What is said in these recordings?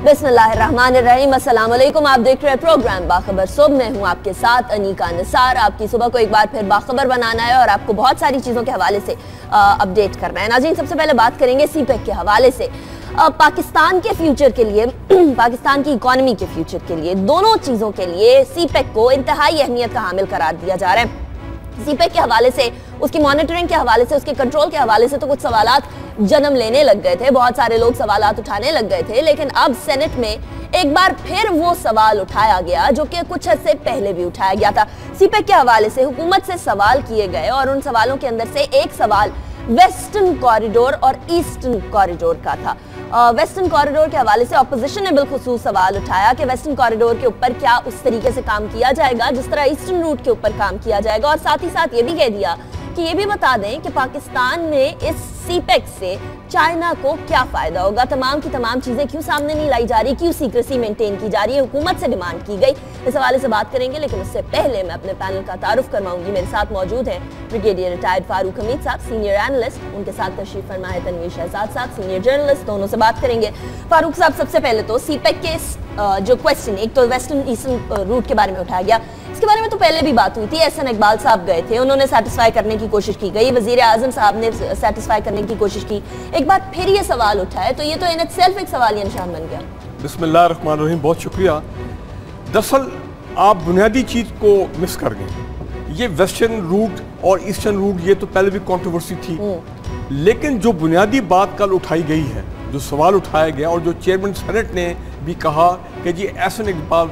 बिस्मिल्लाहिर्रहमानिर्रहीम। अस्सलाम वालेकुम। आप देख रहे हैं प्रोग्राम बाखबर सुबह। मैं हूं आपके साथ अनीका निसार। आपकी सुबह को एक बार फिर बाखबर बनाना है और आपको बहुत सारी चीज़ों के हवाले से अपडेट करना है। नाज़रीन, सबसे पहले बात करेंगे सीपेक के हवाले से। पाकिस्तान के फ्यूचर के लिए, पाकिस्तान की इकॉनमी के फ्यूचर के लिए, दोनों चीज़ों के लिए सीपेक को इंतहाई अहमियत का हामिल करार दिया जा रहा है। सीपेक के हवाले से, उसकी मॉनिटरिंग के हवाले से, उसके कंट्रोल के हवाले से तो कुछ सवालात जन्म लेने लग गए थे, बहुत सारे लोग सवालात उठाने लग गए थे, लेकिन अब सेनेट में एक बार फिर वो सवाल उठाया गया जो कि कुछ अर्से पहले भी उठाया गया था। सीपेक के हवाले से हुकूमत से सवाल किए गए और उन सवालों के अंदर से एक सवाल वेस्टर्न कॉरिडोर और ईस्टर्न कॉरिडोर का था। वेस्टर्न कॉरिडोर के हवाले से अपोजिशन ने बिलखुसूस सवाल उठाया कि वेस्टर्न कॉरिडोर के ऊपर क्या उस तरीके से काम किया जाएगा जिस तरह ईस्टर्न रूट के ऊपर काम किया जाएगा, और साथ ही साथ ये भी कह दिया कि ये भी बता दें कि पाकिस्तान में इस सीपेक से चाइना को क्या फायदा होगा। तमाम की तमाम चीजें क्यों सामने नहीं लाई जा रही, क्यों सीक्रेसी मेंटेन की जा रही है, हुकूमत से डिमांड की गई, इस हवाले से बात करेंगे। लेकिन उससे पहले मैं अपने पैनल का तारुफ करवाऊंगी। मेरे साथ मौजूद हैं ब्रिगेडियर रिटायर्ड फारूक हमीद साहब, सीनियर एनालिस्ट, उनके साथ तशरीफ फरमा है तनवीर शहजाद साहब, सीनियर जर्नलिस्ट। दोनों से बात करेंगे। फारूक साहब, सबसे पहले तो सीपेक के जो क्वेश्चन, एक तो वेस्टर्न ईस्टर्न रूट के बारे में उठाया गया, इसके बारे में तो पहले भी बात हुई थी। एहसन इकबाल साहब गए थे, उन्होंने सेटिस्फाई करने की कोशिश की गई, वजीर आजम साहब ने सेटिस्फाई करने की कोशिश की, एक बार फिर ये सवाल उठा है, तो ये तो इन इटसेल्फ एक सवालिया निशान बन गया। बिस्मिल्लाहिर्रहमानिर्रहीम, बहुत शुक्रिया। दरअसल आप बुनियादी चीज़ को मिस कर गए। ये वेस्टर्न रूट और ईस्टर्न रूट ये तो पहले भी कंट्रोवर्सी थी, लेकिन जो बुनियादी बात कल उठाई गई है, जो सवाल उठाया गया और जो चेयरमैन सेनेट ने भी कहा कि जी एहसन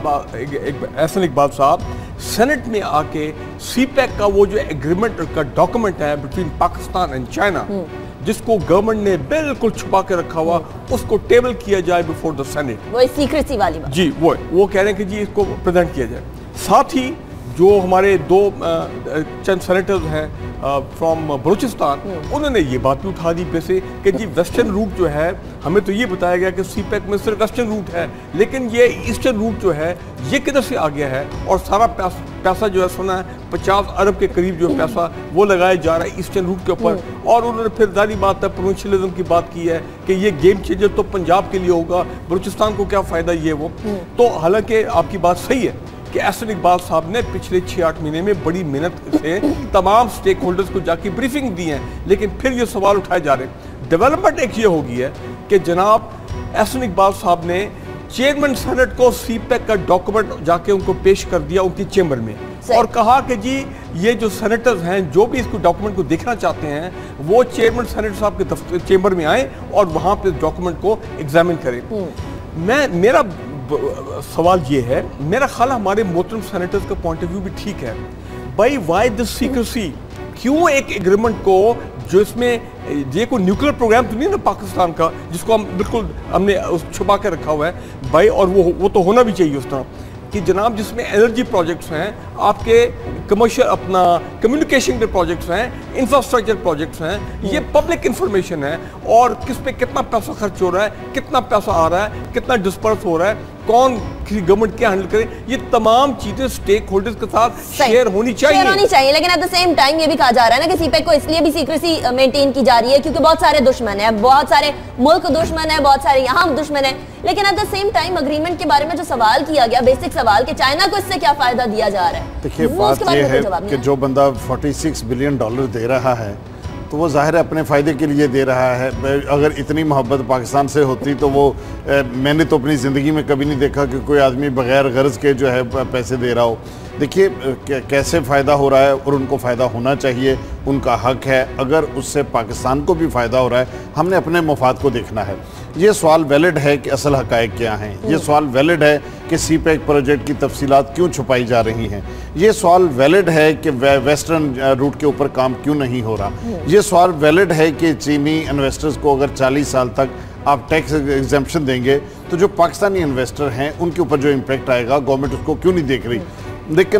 इकबाल साहब सेनेट में आके सीपेक का वो जो एग्रीमेंट का डॉक्यूमेंट है बिटवीन पाकिस्तान एंड चाइना, जिसको गवर्नमेंट ने बिल्कुल छुपा के रखा हुआ, उसको टेबल किया जाए बिफोर द सेनेट। वो सीक्रेसी वाली बात। जी वो कह रहे हैं कि जी इसको प्रेजेंट किया जाए। साथ ही जो हमारे दो चंद सेनेटर्स हैं फ्रॉम बलूचिस्तान, उन्होंने ये बात भी उठा दी वैसे कि जी वेस्टर्न रूट जो है, हमें तो ये बताया गया कि सीपेक में सिर्फ वेस्टर्न रूट है, लेकिन ये ईस्टर्न रूट जो है ये किधर से आ गया है, और सारा पैसा जो है सुना है 50 अरब के करीब जो पैसा वो लगाया जा रहा है ईस्टर्न रूट के ऊपर। और उन्होंने फिर जारी बात है प्रोविंशियलिज्म की बात की है कि ये गेम चेंजर तो पंजाब के लिए होगा, बलूचिस्तान को क्या फ़ायदा ये वो। तो हालांकि आपकी बात सही है कि एहसन इकबाल साहब ने पिछले 6-8 महीने में बड़ी मेहनत से तमाम स्टेक होल्डर्स को जाके ब्रीफिंग दी है, लेकिन फिर ये सवाल उठाए जा रहे हैं। डेवलपमेंट एक ये हो गई है कि जनाब एहसन इकबाल साहब ने चेयरमैन सेनेट को सीपेक का डॉक्यूमेंट जाके उनको पेश कर दिया उनकी चेंबर में, और कहा कि जी ये जो सेनेटर्स हैं जो भी इसको डॉक्यूमेंट को देखना चाहते हैं वो चेयरमैन सेनेट साहब के चेंबर में आए और वहाँ पे डॉक्यूमेंट को एग्जामिन करें। मेरा सवाल ये है, मेरा ख्याल हमारे मोहतरम सेनेटर्स का पॉइंट ऑफ व्यू भी ठीक है, भाई वाई दिस सीक्रेसी, क्यों एक एग्रीमेंट को जो इसमें ये कोई न्यूक्लियर प्रोग्राम तो नहीं ना पाकिस्तान का जिसको हम बिल्कुल हमने छुपा के रखा हुआ है भाई, और वो तो होना भी चाहिए उस तरह कि जनाब जिसमें एनर्जी प्रोजेक्ट्स हैं, आपके कमर्शियल अपना कम्युनिकेशन के प्रोजेक्ट्स हैं, इंफ्रास्ट्रक्चर प्रोजेक्ट्स हैं, ये पब्लिक इंफॉर्मेशन है, और किस पे कितना पैसा खर्च हो रहा है, कितना पैसा आ रहा है, कितना डिस्पर्स हो रहा है, कौन किसी गवर्नमेंट क्या हैंडल करे, ये तमाम चीजें स्टेक होल्डर्स के साथ शेयर होनी चाहिए। लेकिन एट द सेम टाइम ये भी कहा जा रहा है ना कि सीपेक को इसलिए भी सीक्रेसी मेंटेन की जा रही है क्योंकि बहुत सारे दुश्मन है, बहुत सारे मुल्क दुश्मन है, बहुत सारे यहाँ दुश्मन है, लेकिन at the same time agreement के बारे में जो सवाल किया गया, बेसिक सवाल कि चाइना को इससे क्या फायदा दिया जा रहा है। देखिए बात यह है कि जो बंदा $46 बिलियन दे रहा है तो वो ज़ाहिर है अपने फ़ायदे के लिए दे रहा है। अगर इतनी मोहब्बत पाकिस्तान से होती तो वो मैंने तो अपनी ज़िंदगी में कभी नहीं देखा कि कोई आदमी बग़ैर गर्ज़ के जो है पैसे दे रहा हो। देखिए कैसे फ़ायदा हो रहा है और उनको फ़ायदा होना चाहिए, उनका हक है। अगर उससे पाकिस्तान को भी फ़ायदा हो रहा है, हमने अपने मफाद को देखना है। ये सवाल वैलिड है कि असल हक़ाइक़ क्या हैं, ये सवाल वैलिड है कि सीपेक प्रोजेक्ट की तफसीलात क्यों छुपाई जा रही हैं, ये सवाल वैलिड है कि वेस्टर्न रूट के ऊपर काम क्यों नहीं हो रहा, ये सवाल वैलिड है कि चीनी इन्वेस्टर्स को अगर 40 साल तक आप टैक्स एग्जेम्पशन देंगे तो जो पाकिस्तानी इन्वेस्टर हैं उनके ऊपर जो इम्पैक्ट आएगा गवर्नमेंट उसको क्यों नहीं देख रही। लेकिन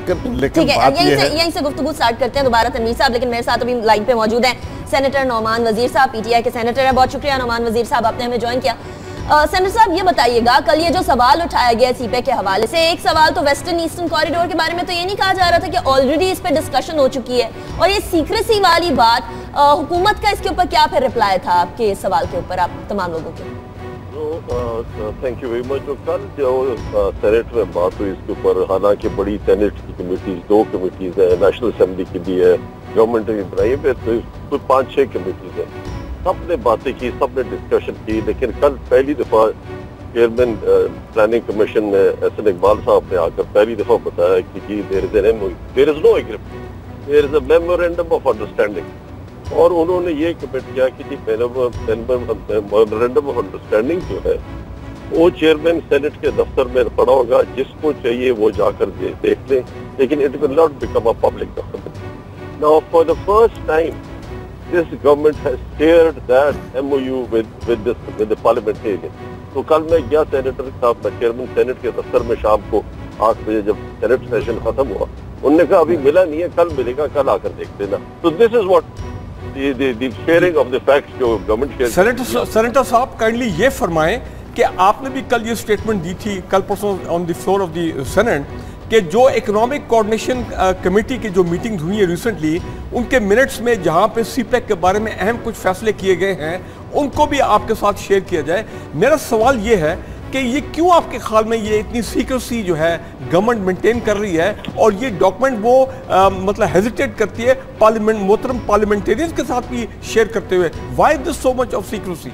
बात ये है, यहीं से गुफ्तगू स्टार्ट करते हैं दोबारा तनवीर साहब, लेकिन मेरे साथ अभी लाइन पे मौजूद हैं सेनेटर नौमान वजीर साहब, पीटीआई के सेनेटर है। बहुत शुक्रिया नौमान वजीर साहब, आपने हमें ज्वाइन किया। सेनेटर साहब ये बताइएगा, कल ये जो सवाल उठाया गया सीपेक के हवाले से, एक सवाल तो वेस्टर्न ईस्टर्न कॉरिडोर के बारे में तो ये नहीं कहा जा रहा था कि ऑलरेडी इस पे डिस्कशन हो चुकी है, और ये सीक्रेसी वाली बात हुकूमत का इसके ऊपर क्या फिर रिप्लाई था आपके इस सवाल के ऊपर आप तमाम लोगों के? जो تھینک یو ویری مچ. کل جو سینیٹ میں بات ہوئی اس کے اوپر, حالانکہ بڑی سینیٹ کی کمیٹیز, 2 کمیٹیز ہیں, نیشنل اسمبلی کی بھی ہے, گورنمنٹ نے بنائی ہے, کوئی 5-6 کمیٹیز ہیں, سب نے باتیں کی, سب نے ڈسکشن کی. لیکن کل پہلی دفعہ چیئرمین پلاننگ کمیشن میں احسن اقبال صاحب نے آ کر پہلی دفعہ بتایا کہ جی there is no agreement, there is a memorandum of understanding. اور انہوں نے یہ کمٹ کیا کہ جی میمورینڈم آف انڈرسٹینڈنگ جو ہے وہ چیئرمین سینٹ کے دفتر میں پڑا ہوگا, جس کو چاہیے وہ جا کر دیکھ لیں, لیکن it will not become a public document. Now for the first time this government has shared that MOU with the parliamentarian. تو کل میں گیا سینیٹر صاحب, چیئرمین سینٹ کے دفتر میں شام کو 8 بجے جب سینٹ سیشن ختم ہوا, انہوں نے کہا ابھی ملا نہیں ہے, کل ملے گا, کل آ کر دیکھ لینا. تو this is what the sharing of the facts جو government share. Senator sahab kindly یہ فرمائیں کہ آپ نے بھی کل یہ سٹیٹمنٹ دی تھی کل پرسوں on the floor of the senate کہ جو اکنامک کوآرڈینیشن کمیٹی کی جو میٹنگ ہوئی ہے ریسنٹلی, ان کے منٹس میں جہاں پہ سی پیک کے بارے میں اہم کچھ فیصلے کیے گئے ہیں ان کو بھی آپ کے ساتھ شیئر کیا جائے. میرا سوال یہ ہے کہ یہ کیوں آپ کے خیال میں یہ اتنی سیکریسی جو ہے گورنمنٹ مینٹین کر رہی ہے, اور یہ ڈاکومنٹ وہ مطلب ہیزیٹیٹ کرتی ہے محترم پارلیمنٹیرینز کے ساتھ بھی شیئر کرتے ہوئے. Why this so much of secrecy?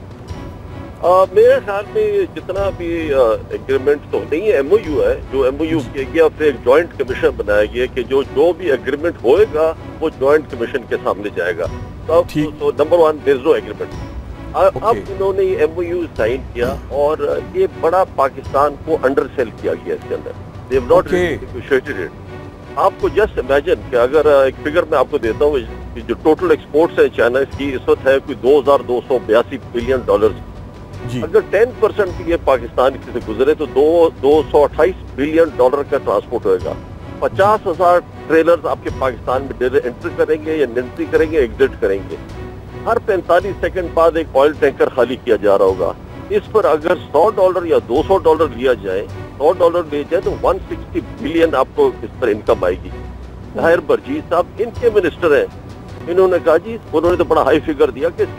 میرے خیال میں جتنا بھی ایگریمنٹ تو نہیں ہے, MOU ہے, جو MOU کیا گیا, پھر ایک جوائنٹ کمیشن بنایا گیا کہ جو بھی ایگریمنٹ ہوئے گا وہ جوائنٹ کمیشن کے سامنے جائے گا. تو number 1 there is no agreement. اب انہوں نے یہ MOU سائن کیا اور یہ بڑا پاکستان کو انڈر سیل کیا گیا اس کے اندر. they have not negotiated it. آپ کو جسٹ امیجن کہ اگر ایک فگر میں آپ کو دیتا ہوں کہ جو ٹوٹل ایکسپورٹس ہیں چائنا اس کی اس وقت ہے کوئی $2282 بلین. اگر 10% یہ پاکستان سے گزرے تو $228 بلین کا ٹرانسپورٹ ہوئے گا. 50,000 ٹریلرز آپ کے پاکستان میں انٹر کریں گے یا انٹری کریں گے, ایگزٹ کریں گے. ہر 45 سیکنڈ بعد ایک آئل ٹینکر خالی کیا جا رہا ہوگا. اس پر اگر $100 یا $200 لیا جائے, $100 لے جائے تو 160 بلین آپ کو اس پر انکم آئے گی. ظاہر برجیت صاحب ان کے منسٹر ہیں, انہوں نے کہا جی, انہوں نے تو بڑا ہائی فگر دیا کہ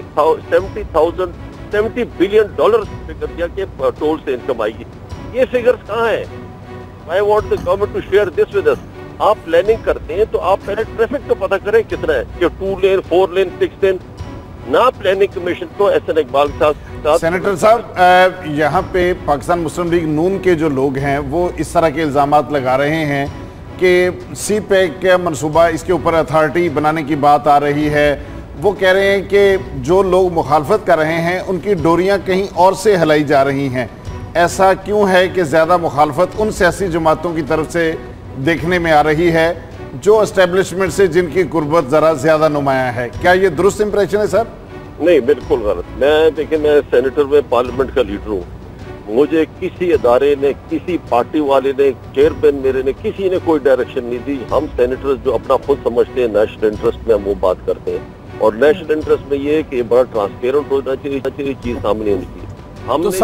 $70 بلین فگر دیا کہ ٹول سے انکم آئے گی. یہ فگرز کہاں ہیں؟ I want the government to share this with us. آپ پلاننگ کرتے ہیں تو آپ پہلے ٹریفک کا پتہ کریں کتنا ہے, کہ 2 لین 4 لین 6 لین. نہ پلاننگ کمیشن تو احسن اقبال صاحب. سینیٹر صاحب یہاں پہ پاکستان مسلم لیگ نون کے جو لوگ ہیں وہ اس طرح کے الزامات لگا رہے ہیں کہ سی پیک کا منصوبہ, اس کے اوپر اتھارٹی بنانے کی بات آ رہی ہے. وہ کہہ رہے ہیں کہ جو لوگ مخالفت کر رہے ہیں ان کی ڈوریاں کہیں اور سے ہلائی جا رہی ہیں. ایسا کیوں ہے کہ زیادہ مخالفت ان سیاسی جماعتوں کی طرف سے دیکھنے میں آ رہی ہے جو اسٹیبلشمنٹ سے جن کی قربت ذرا زیادہ نمایاں ہے؟ کیا یہ درست امپریشن ہے سر؟ نہیں, بالکل غلط. دیکھیں میں سینیٹر میں پارلیمنٹ کا لیڈر ہوں. مجھے کسی ادارے نے, کسی پارٹی والے نے, چیئرمین میرے نے, کسی نے کوئی ڈائریکشن نہیں دی. ہم سینیٹرز جو اپنا خود سمجھتے ہیں نیشنل انٹرسٹ میں ہم وہ بات کرتے ہیں, اور نیشنل انٹرسٹ میں یہ ہے کہ یہ بڑا ٹرانسپیرنٹ ہونا چاہیے, چیز سامنے آنی چاہیے. تو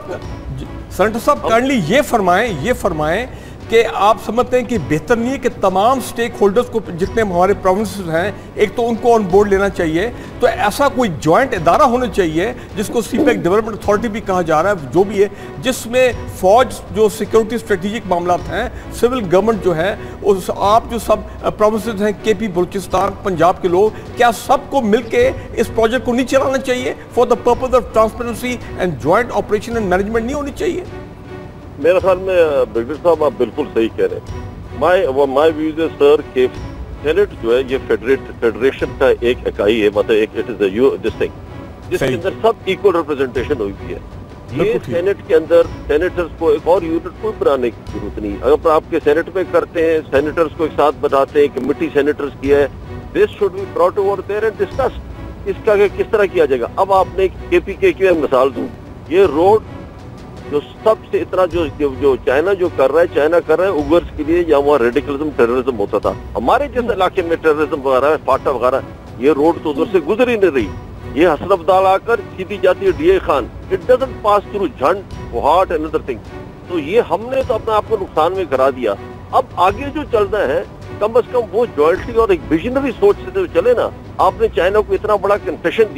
سینیٹر صاحب کائنڈلی یہ فرمائیں کہ آپ سمجھتے ہیں کہ بہتر نہیں ہے کہ تمام سٹیک ہولڈرز کو, جتنے ہمارے پروونسز ہیں, ایک تو ان کو آن بورڈ لینا چاہیے, تو ایسا کوئی جوائنٹ ادارہ ہونا چاہیے جس کو سی پیک ڈیولپمنٹ اتھارٹی بھی کہا جا رہا ہے, جو بھی ہے, جس میں فوج جو سیکیورٹی اسٹریٹجک معاملات ہیں, سول گورنمنٹ جو ہے, آپ جو سب پروونسز ہیں, KP بلوچستان, پنجاب کے لوگ, کیا سب کو مل کے اس پروجیکٹ کو نہیں چلانا چاہیے for the purpose of transparency and joint operation and management نہیں ہونی چاہیے؟ میرے خیال میں بریگیڈیئر صاحب آپ بالکل صحیح کہہ رہے ہیں. مائی ویوز ہے سر کہ سینٹ جو ہے یہ فیڈریشن کا ایک اکائی ہے, مطلب ایک اٹ از دس تھنگ جس کے اندر سب ایکول ریپرزنٹیشن ہوئی ہے. یہ سینٹ کے اندر سینیٹرز کو ایک اور یونٹ کوئی بنانے کی ضرورت نہیں. اگر آپ کے سینٹ میں کرتے ہیں, سینیٹرز کو ایک ساتھ بناتے ہیں, کمیٹی سینیٹرز کی ہے, this should be brought over there and discuss اس کا کہ کس طرح کیا جائے گا. اب آپ نے KPK کی مثال دوں, یہ روڈ جو سب سے اتنا جو چائنا جو کر رہا ہے اوگرز کے لیے, یا وہاں ریڈیکلزم ٹیررزم ہوتا تھا, ہمارے جیسے علاقے میں ٹیررزم وغیرہ فاٹا وغیرہ, یہ روڈ تو ادھر سے گزر ہی نہیں رہی. یہ حسن عبدال آ کر سیدھی جاتی ہے DA Khan, it doesn't pass through Jhand what and other thing. تو یہ ہم نے تو اپنے آپ کو نقصان میں کرا دیا. اب آگے جو چلنا ہے کم از کم وہ جوائنٹلی اور ایک ویژنری سوچ سے چلے نا. آپ نے چائنا کو اتنا بڑا کنسیشن دیا,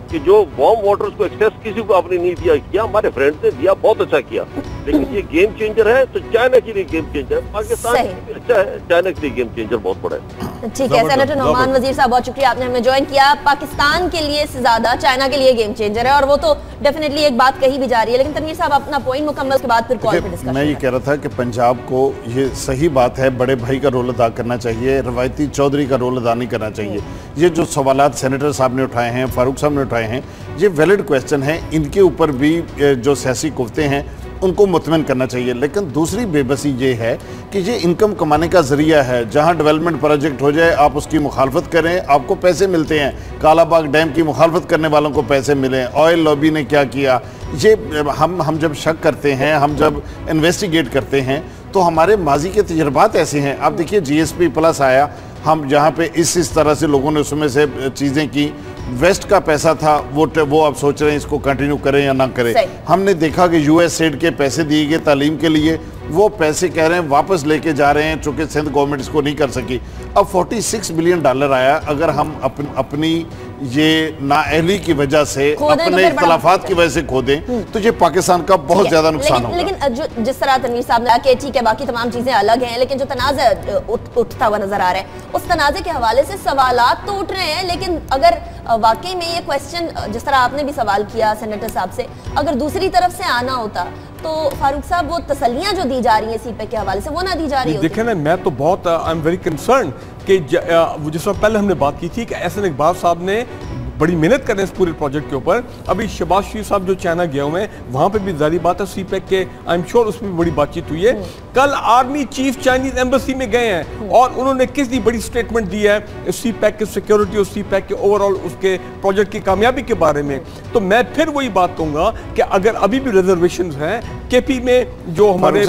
कि जो वार्म वाटर्स को एक्सेस किसी को आपने नहीं दिया, किया हमारे फ्रेंड्स ने दिया, बहुत अच्छा किया, लेकिन ये गेम चेंजर है तो चाइना के लिए गेम चेंजर है, पाकिस्तान के लिए अच्छा है, चाइना के लिए गेम चेंजर बहुत बड़ा है। ठीक है सेनेटर नोमान वजीर साहब, बहुत शुक्रिया आपने हमें ज्वाइन किया। पाकिस्तान के लिए से ज्यादा चाइना के लिए गेम चेंजर है, और वो तो डेफिनेटली एक बात कही भी जा रही है, लेकिन तनवीर साहब अपना पॉइंट मुकम्मल के बाद फिर कॉल पे डिस्कस। मैं ये कह रहा था कि पंजाब को ये सही बात है, बड़े भाई का रोल अदा करना चाहिए, रवायती चौधरी का रोल अदा नहीं करना चाहिए। ये जो सवालात सेनेटर साहब ने उठाए हैं, फारूक साहब ने उठाए हैं, ये वैलिड क्वेश्चन है, इनके ऊपर भी जो सियासी कुफ्ते हैं उनको मुतमईन करना चाहिए। लेकिन दूसरी बेबसी ये है कि ये इनकम कमाने का जरिया है, जहाँ डेवलपमेंट प्रोजेक्ट हो जाए आप उसकी मुखालफत करें, आपको पैसे मिलते हैं। कालाबाग डैम की मुखालफत करने वालों को पैसे मिले, ऑयल लॉबी ने क्या किया, ये हम जब शक करते हैं, हम जब इन्वेस्टिगेट करते हैं तो हमारे माजी के तजर्बात ऐसे हैं। आप देखिए GSP प्लस आया, हम जहाँ पे इस तरह से लोगों ने उसमें से चीज़ें की, वेस्ट का पैसा था वो अब सोच रहे हैं इसको कंटिन्यू करें या ना करें। हमने देखा कि USAID के पैसे दिए गए तालीम के लिए, वो पैसे कह रहे हैं वापस लेके जा रहे हैं, चूंकि सिंध गवर्नमेंट इसको नहीं कर सकी। अब $46 बिलियन आया, अगर हम अपनी ये नाअहली की वजह से, अपने इख्तलाफात की वजह से खो दें तो ये पाकिस्तान का बहुत ज्यादा नुकसान होगा। लेकिन जिस तरह तनवीर साहब ने कहा कि ठीक है बाकी तमाम चीजें अलग हैं, लेकिन जो तनाज़ा उठता हुआ नजर आ रहा है, उस तनाज़े के हवाले से सवालात तो उठ रहे हैं, लेकिन अगर वाकई में ये क्वेश्चन जिस तरह आपने भी सवाल किया सेनेटर साहब से, अगर दूसरी तरफ से आना होता तो फारूक साहब वो तसल्लियां जो दी जा रही हैं सीपैक के हवाले से वो ना दी जा रही होती। देखें ना, मैं तो बहुत आई एम वेरी कंसर्न कि जिस वक्त पहले हमने बात की थी कि एहसन इकबाल साहब ने बड़ी मेहनत कर रहे हैं इस पूरे प्रोजेक्ट के ऊपर। अभी शहबाज शरीफ साहब जो चाइना गए हुए हैं, वहाँ पे भी जारी बात है सीपैक के, आई एम श्योर उसमें भी बड़ी बातचीत हुई है। कल आर्मी चीफ चाइनीज एम्बेसी में गए हैं और उन्होंने कितनी बड़ी स्टेटमेंट दी है सीपैक के सिक्योरिटी और सीपैक के ओवरऑल उसके प्रोजेक्ट की कामयाबी के बारे में। तो मैं फिर वही बात कहूँगा कि अगर अभी भी रिजर्वेशन हैं KP में, जो हमारे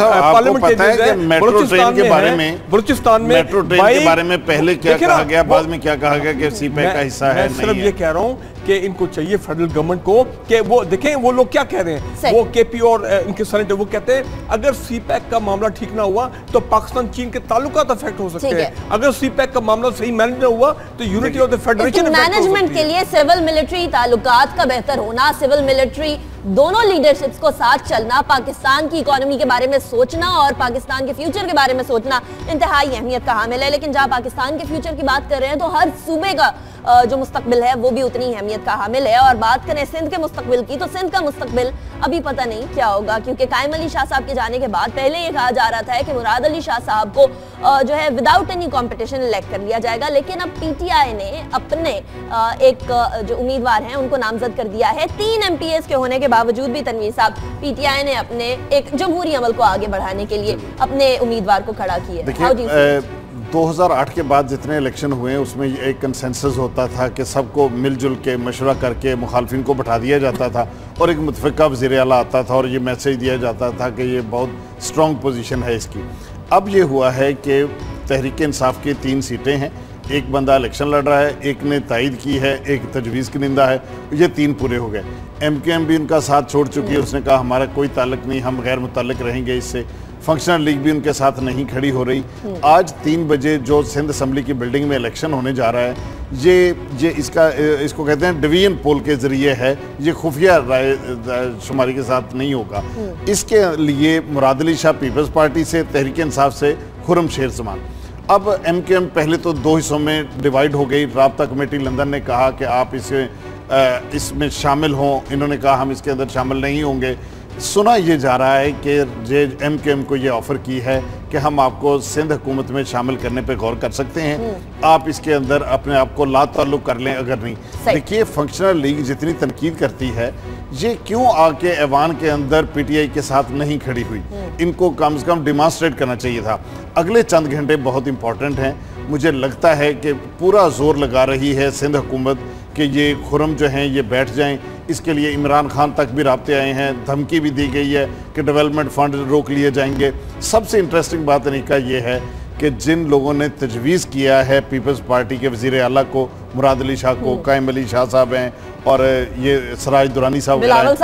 बलूचिस्तान के बारे में मेट्रो ट्रेन के बारे में पहले क्या कहा गया, बाद में क्या कहा गया कि सीपैक का हिस्सा है। सिर्फ ये कह रहा हूं कि इनको चाहिए फेडरल गवर्नमेंट को कि वो देखें वो लोग क्या कह रहे हैं, वो KP और इनके सेनेटर वो कहते हैं अगर सीपैक का मामला ठीक ना हुआ तो पाकिस्तान चीन के ताल्लुकात अफेक्ट हो सकते हैं। अगर सीपैक का मामला सही मैनेज ना हुआ तो unity of the federation management के लिए सिविल मिलिट्री ताल्लुकात का बेहतर होना, सिविल मिलिट्री दोनों लीडरशिप्स को साथ चलना, पाकिस्तान की इकोनॉमी के बारे में सोचना और पाकिस्तान के फ्यूचर के बारे में सोचना इंतहाई अहमियत का हामिल है। लेकिन जहां पाकिस्तान के फ्यूचर की बात कर रहे हैं तो हर सूबे का जो मुस्तकबिल है वो भी उतनी अहमियत का हामिल है। और बात करें सिंध के मुस्तकबिल की, तो सिंध का मुस्तकबिल अभी पता नहीं क्या होगा, क्योंकि कायम अली शाह साहब के जाने के बाद पहले ये कहा जा रहा था कि मुराद अली शाह साहब को जो है विदाउट एनी कंपटीशन इलेक्ट कर लिया जाएगा। लेकिन अब PTI ने अपने एक जो उम्मीदवार हैं उनको नामजद कर दिया है। 3 MPs के होने के बावजूद भी तनवीर साहब PTI ने अपने एक जमहूरी अमल को आगे बढ़ाने के लिए अपने उम्मीदवार को खड़ा किया। 2008 के बाद जितने इलेक्शन हुए उसमें एक कंसेंसस होता था कि सबको मिलजुल के मशवरा करके मुखालफिन को बैठा दिया जाता था और एक मुतफ़िका वज़ीर आला आता था और ये मैसेज दिया जाता था कि ये बहुत स्ट्रॉन्ग पोजीशन है इसकी। अब ये हुआ है कि तहरीक इंसाफ की 3 सीटें हैं, एक बंदा इलेक्शन लड़ रहा है, एक ने तायद की है, एक तजवीज़ कनिंदा है, ये 3 पूरे हो गए। MKM भी उनका साथ छोड़ चुकी है, उसने कहा हमारा कोई ताल्लुक नहीं, हम गैर मुतल्लिक रहेंगे इससे। फंक्शनल लीग भी उनके साथ नहीं खड़ी हो रही। आज 3 बजे जो सिंध असम्बली की बिल्डिंग में इलेक्शन होने जा रहा है, ये इसको कहते हैं डिवीजन पोल के जरिए है, ये खुफिया राय शुमारी के साथ नहीं होगा। इसके लिए मुराद अली शाह पीपल्स पार्टी से, तहरीक इंसाफ से खुर्रम शेर जमान। अब MKM पहले तो 2 हिस्सों में डिवाइड हो गई। राब्ता कमेटी लंदन ने कहा कि आप इसमें शामिल हों, इन्होंने कहा हम इसके अंदर शामिल नहीं होंगे। सुना ये जा रहा है कि MKM को ये ऑफ़र की है कि हम आपको सिंध हुकूमत में शामिल करने पे गौर कर सकते हैं, आप इसके अंदर अपने आप को ला ताल्लुक कर लें अगर नहीं। देखिए फंक्शनल लीग जितनी तनकीद करती है, ये क्यों आके ऐवान के अंदर PTI के साथ नहीं खड़ी हुई, इनको कम से कम डिमॉन्स्ट्रेट करना चाहिए था। अगले चंद घंटे बहुत इंपॉर्टेंट हैं। मुझे लगता है कि पूरा जोर लगा रही है सिंध हुकूमत कि ये खुर्रम जो हैं ये बैठ जाएं। इसके लिए इमरान खान तक भी राब्ते आए हैं, धमकी भी दी गई है कि डेवलपमेंट फंड रोक लिए जाएंगे। सबसे इंटरेस्टिंग बात तरीका ये है कि जिन लोगों ने तजवीज़ किया है पीपल्स पार्टी के वज़ीर आला को, मुराद अली शाह को, कायम अली शाह साहब हैं और ये सराज दुरानी साहब,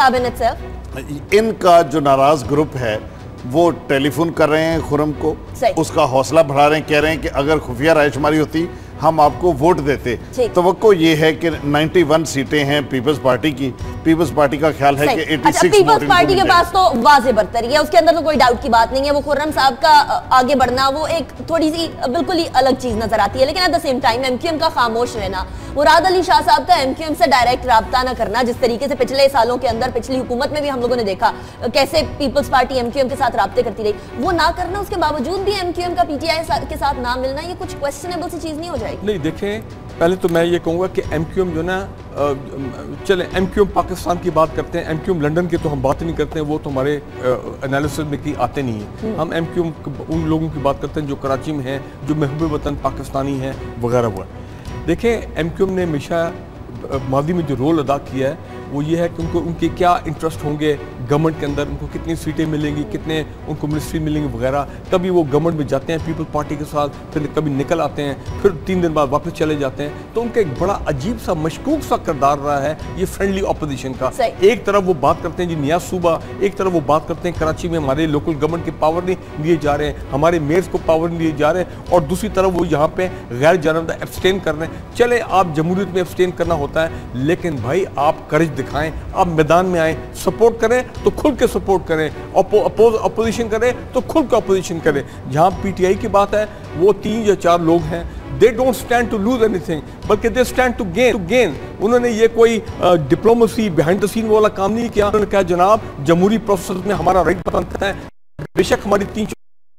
इनका जो नाराज़ ग्रुप है वो टेलीफोन कर रहे हैं खुर्रम को, उसका हौसला बढ़ा रहे हैं, कह रहे हैं कि अगर खुफिया रायशुमारी होती हम आपको वोट देते। तवक्को ये है कि 91 सीटें हैं पीपल्स पार्टी की, पीपल्स पार्टी का ख्याल है कि 86 पीपल्स पार्टी के पास तो वाज़े बरतरी है, उसके अंदर तो कोई डाउट की बात नहीं है। वो खुर्रम साहब का आगे बढ़ना वो एक थोड़ी सी बिल्कुल ही अलग चीज नजर आती है, लेकिन at the same time MQM का खामोश रहना, मुराद अली शाह साहब का एमक्यूएम से डायरेक्ट राब्ता ना करना, जिस तरीके से पिछले सालों के अंदर पिछली हुकूमत में भी हम लोगों ने देखा कैसे पीपल्स पार्टी एमक्यूएम के साथ राब्ते करती रही, वो ना करना, उसके बावजूद भी एमक्यूएम का पीटीआई के साथ ना मिलना, ये कुछ क्वेश्चनेबल सी चीज नहीं हो जाएगी? नहीं, देखें, पहले तो मैं ये कहूँगा कि एमक्यूएम जो ना, चले एमक्यूएम पाकिस्तान की बात करते हैं, एमक्यूएम लंदन की तो हम बात नहीं करते हैं, वो तो हमारे एनालिसिस में की आते नहीं है। हम एमक्यूएम उन लोगों की बात करते हैं जो कराची में हैं, जो महबूब वतन पाकिस्तानी हैं वगैरह वगैरह। देखें, एमक्यूएम ने हमेशा मादी में जो रोल अदा किया है वो ये है कि उनके क्या इंटरेस्ट होंगे गवर्नमेंट के अंदर, उनको कितनी सीटें मिलेंगी, कितने उनको मिनिस्ट्री मिलेंगी वगैरह। कभी वो गवर्नमेंट में जाते हैं पीपल पार्टी के साथ, फिर कभी निकल आते हैं, फिर 3 दिन बाद वापस चले जाते हैं। तो उनका एक बड़ा अजीब सा मशकूक सा किरदार रहा है ये फ्रेंडली अपोजिशन का। एक तरफ वो बात करते हैं जी नियाज सूबा, एक तरफ वो बात करते हैं कराची में हमारे लोकल गवर्नमेंट के पावर नहीं दिए जा रहे हैं, हमारे मेयर्स को पावर नहीं दिए जा रहे हैं, और दूसरी तरफ वो यहाँ पे गैर जानबदार एब्सटेन कर रहे हैं। चले, आप जमहूरियत में एब्सटेन करना होता है, लेकिन भाई आप करेज दिखाएं, आप मैदान में आए, सपोर्ट करें तो खुल के सपोर्ट करें, अपोजिशन करें तो खुल के अपोजिशन करें। जहां पीटीआई की बात है वो 3 या 4 लोग हैं, they don't stand to lose anything, बल्कि दे स्टैंड टू गेन। उन्होंने ये कोई डिप्लोमेसी बिहाइंड द सीन वाला काम नहीं किया। उन्होंने कहा जनाब जमहूरी प्रोसेस में हमारा राइट बनता है, बेशक हमारी 3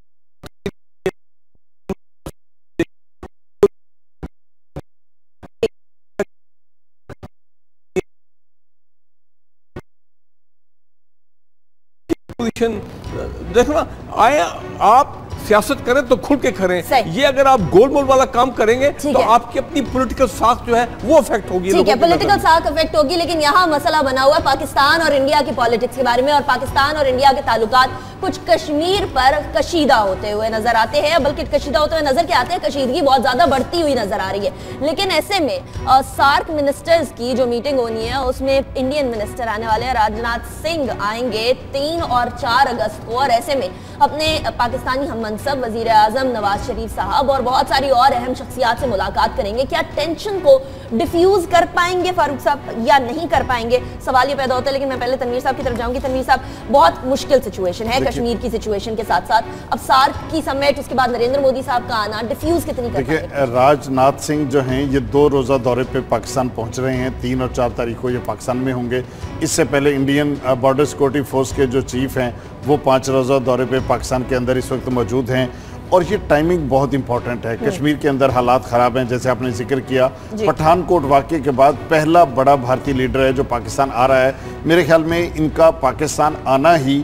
देखना आए, आप सियासत करें तो खुल के करें। ये अगर आप गोलमोल वाला काम करेंगे तो आपकी अपनी पॉलिटिकल साख जो है वो अफेक्ट होगी। ठीक है, पॉलिटिकल साख अफेक्ट होगी, लेकिन यहाँ मसला बना हुआ है पाकिस्तान और इंडिया की पॉलिटिक्स के बारे में, और पाकिस्तान और इंडिया के ताल्लुकात कुछ कश्मीर पर कशीदा होते हुए नजर आते हैं, बल्कि कशीदा होते हुए नजर के आते हैं, कशीदगी बहुत ज्यादा बढ़ती हुई नजर आ रही है। लेकिन ऐसे में सार्क मिनिस्टर्स की जो मीटिंग होनी है उसमें इंडियन मिनिस्टर आने वाले हैं, राजनाथ सिंह आएंगे 3 और 4 अगस्त को, और ऐसे में अपने पाकिस्तानी हम मनसब वजीर आजम नवाज शरीफ साहब और बहुत सारी और अहम शख्सियात से मुलाकात करेंगे। क्या टेंशन को डिफ्यूज कर पाएंगे फारूक साहब या नहीं कर पाएंगे, सवाल ये पैदा होता है। लेकिन मैं पहले तनवीर साहब की तरफ जाऊंगी। तनवीर साहब, बहुत मुश्किल सिचुएशन है कश्मीर की सिचुएशन के साथ साथ, अब सार्क की समिट, उसके बाद नरेंद्र मोदी साहब का आना, डिफ्यूज कितनी कर पाएंगे? राजनाथ सिंह जो हैं ये 2 रोज़ा दौरे पे पाकिस्तान पहुंच रहे हैं, 3 और 4 तारीख को ये पाकिस्तान में होंगे। इससे पहले इंडियन बॉर्डर सिक्योरिटी फोर्स के जो चीफ हैं वो 5 रोज़ा दौरे पे पाकिस्तान के अंदर इस वक्त मौजूद हैं, और ये टाइमिंग बहुत इंपॉर्टेंट है। कश्मीर के अंदर हालात ख़राब हैं, जैसे आपने जिक्र किया। पठानकोट वाक़े के बाद पहला बड़ा भारतीय लीडर है जो पाकिस्तान आ रहा है। मेरे ख्याल में इनका पाकिस्तान आना ही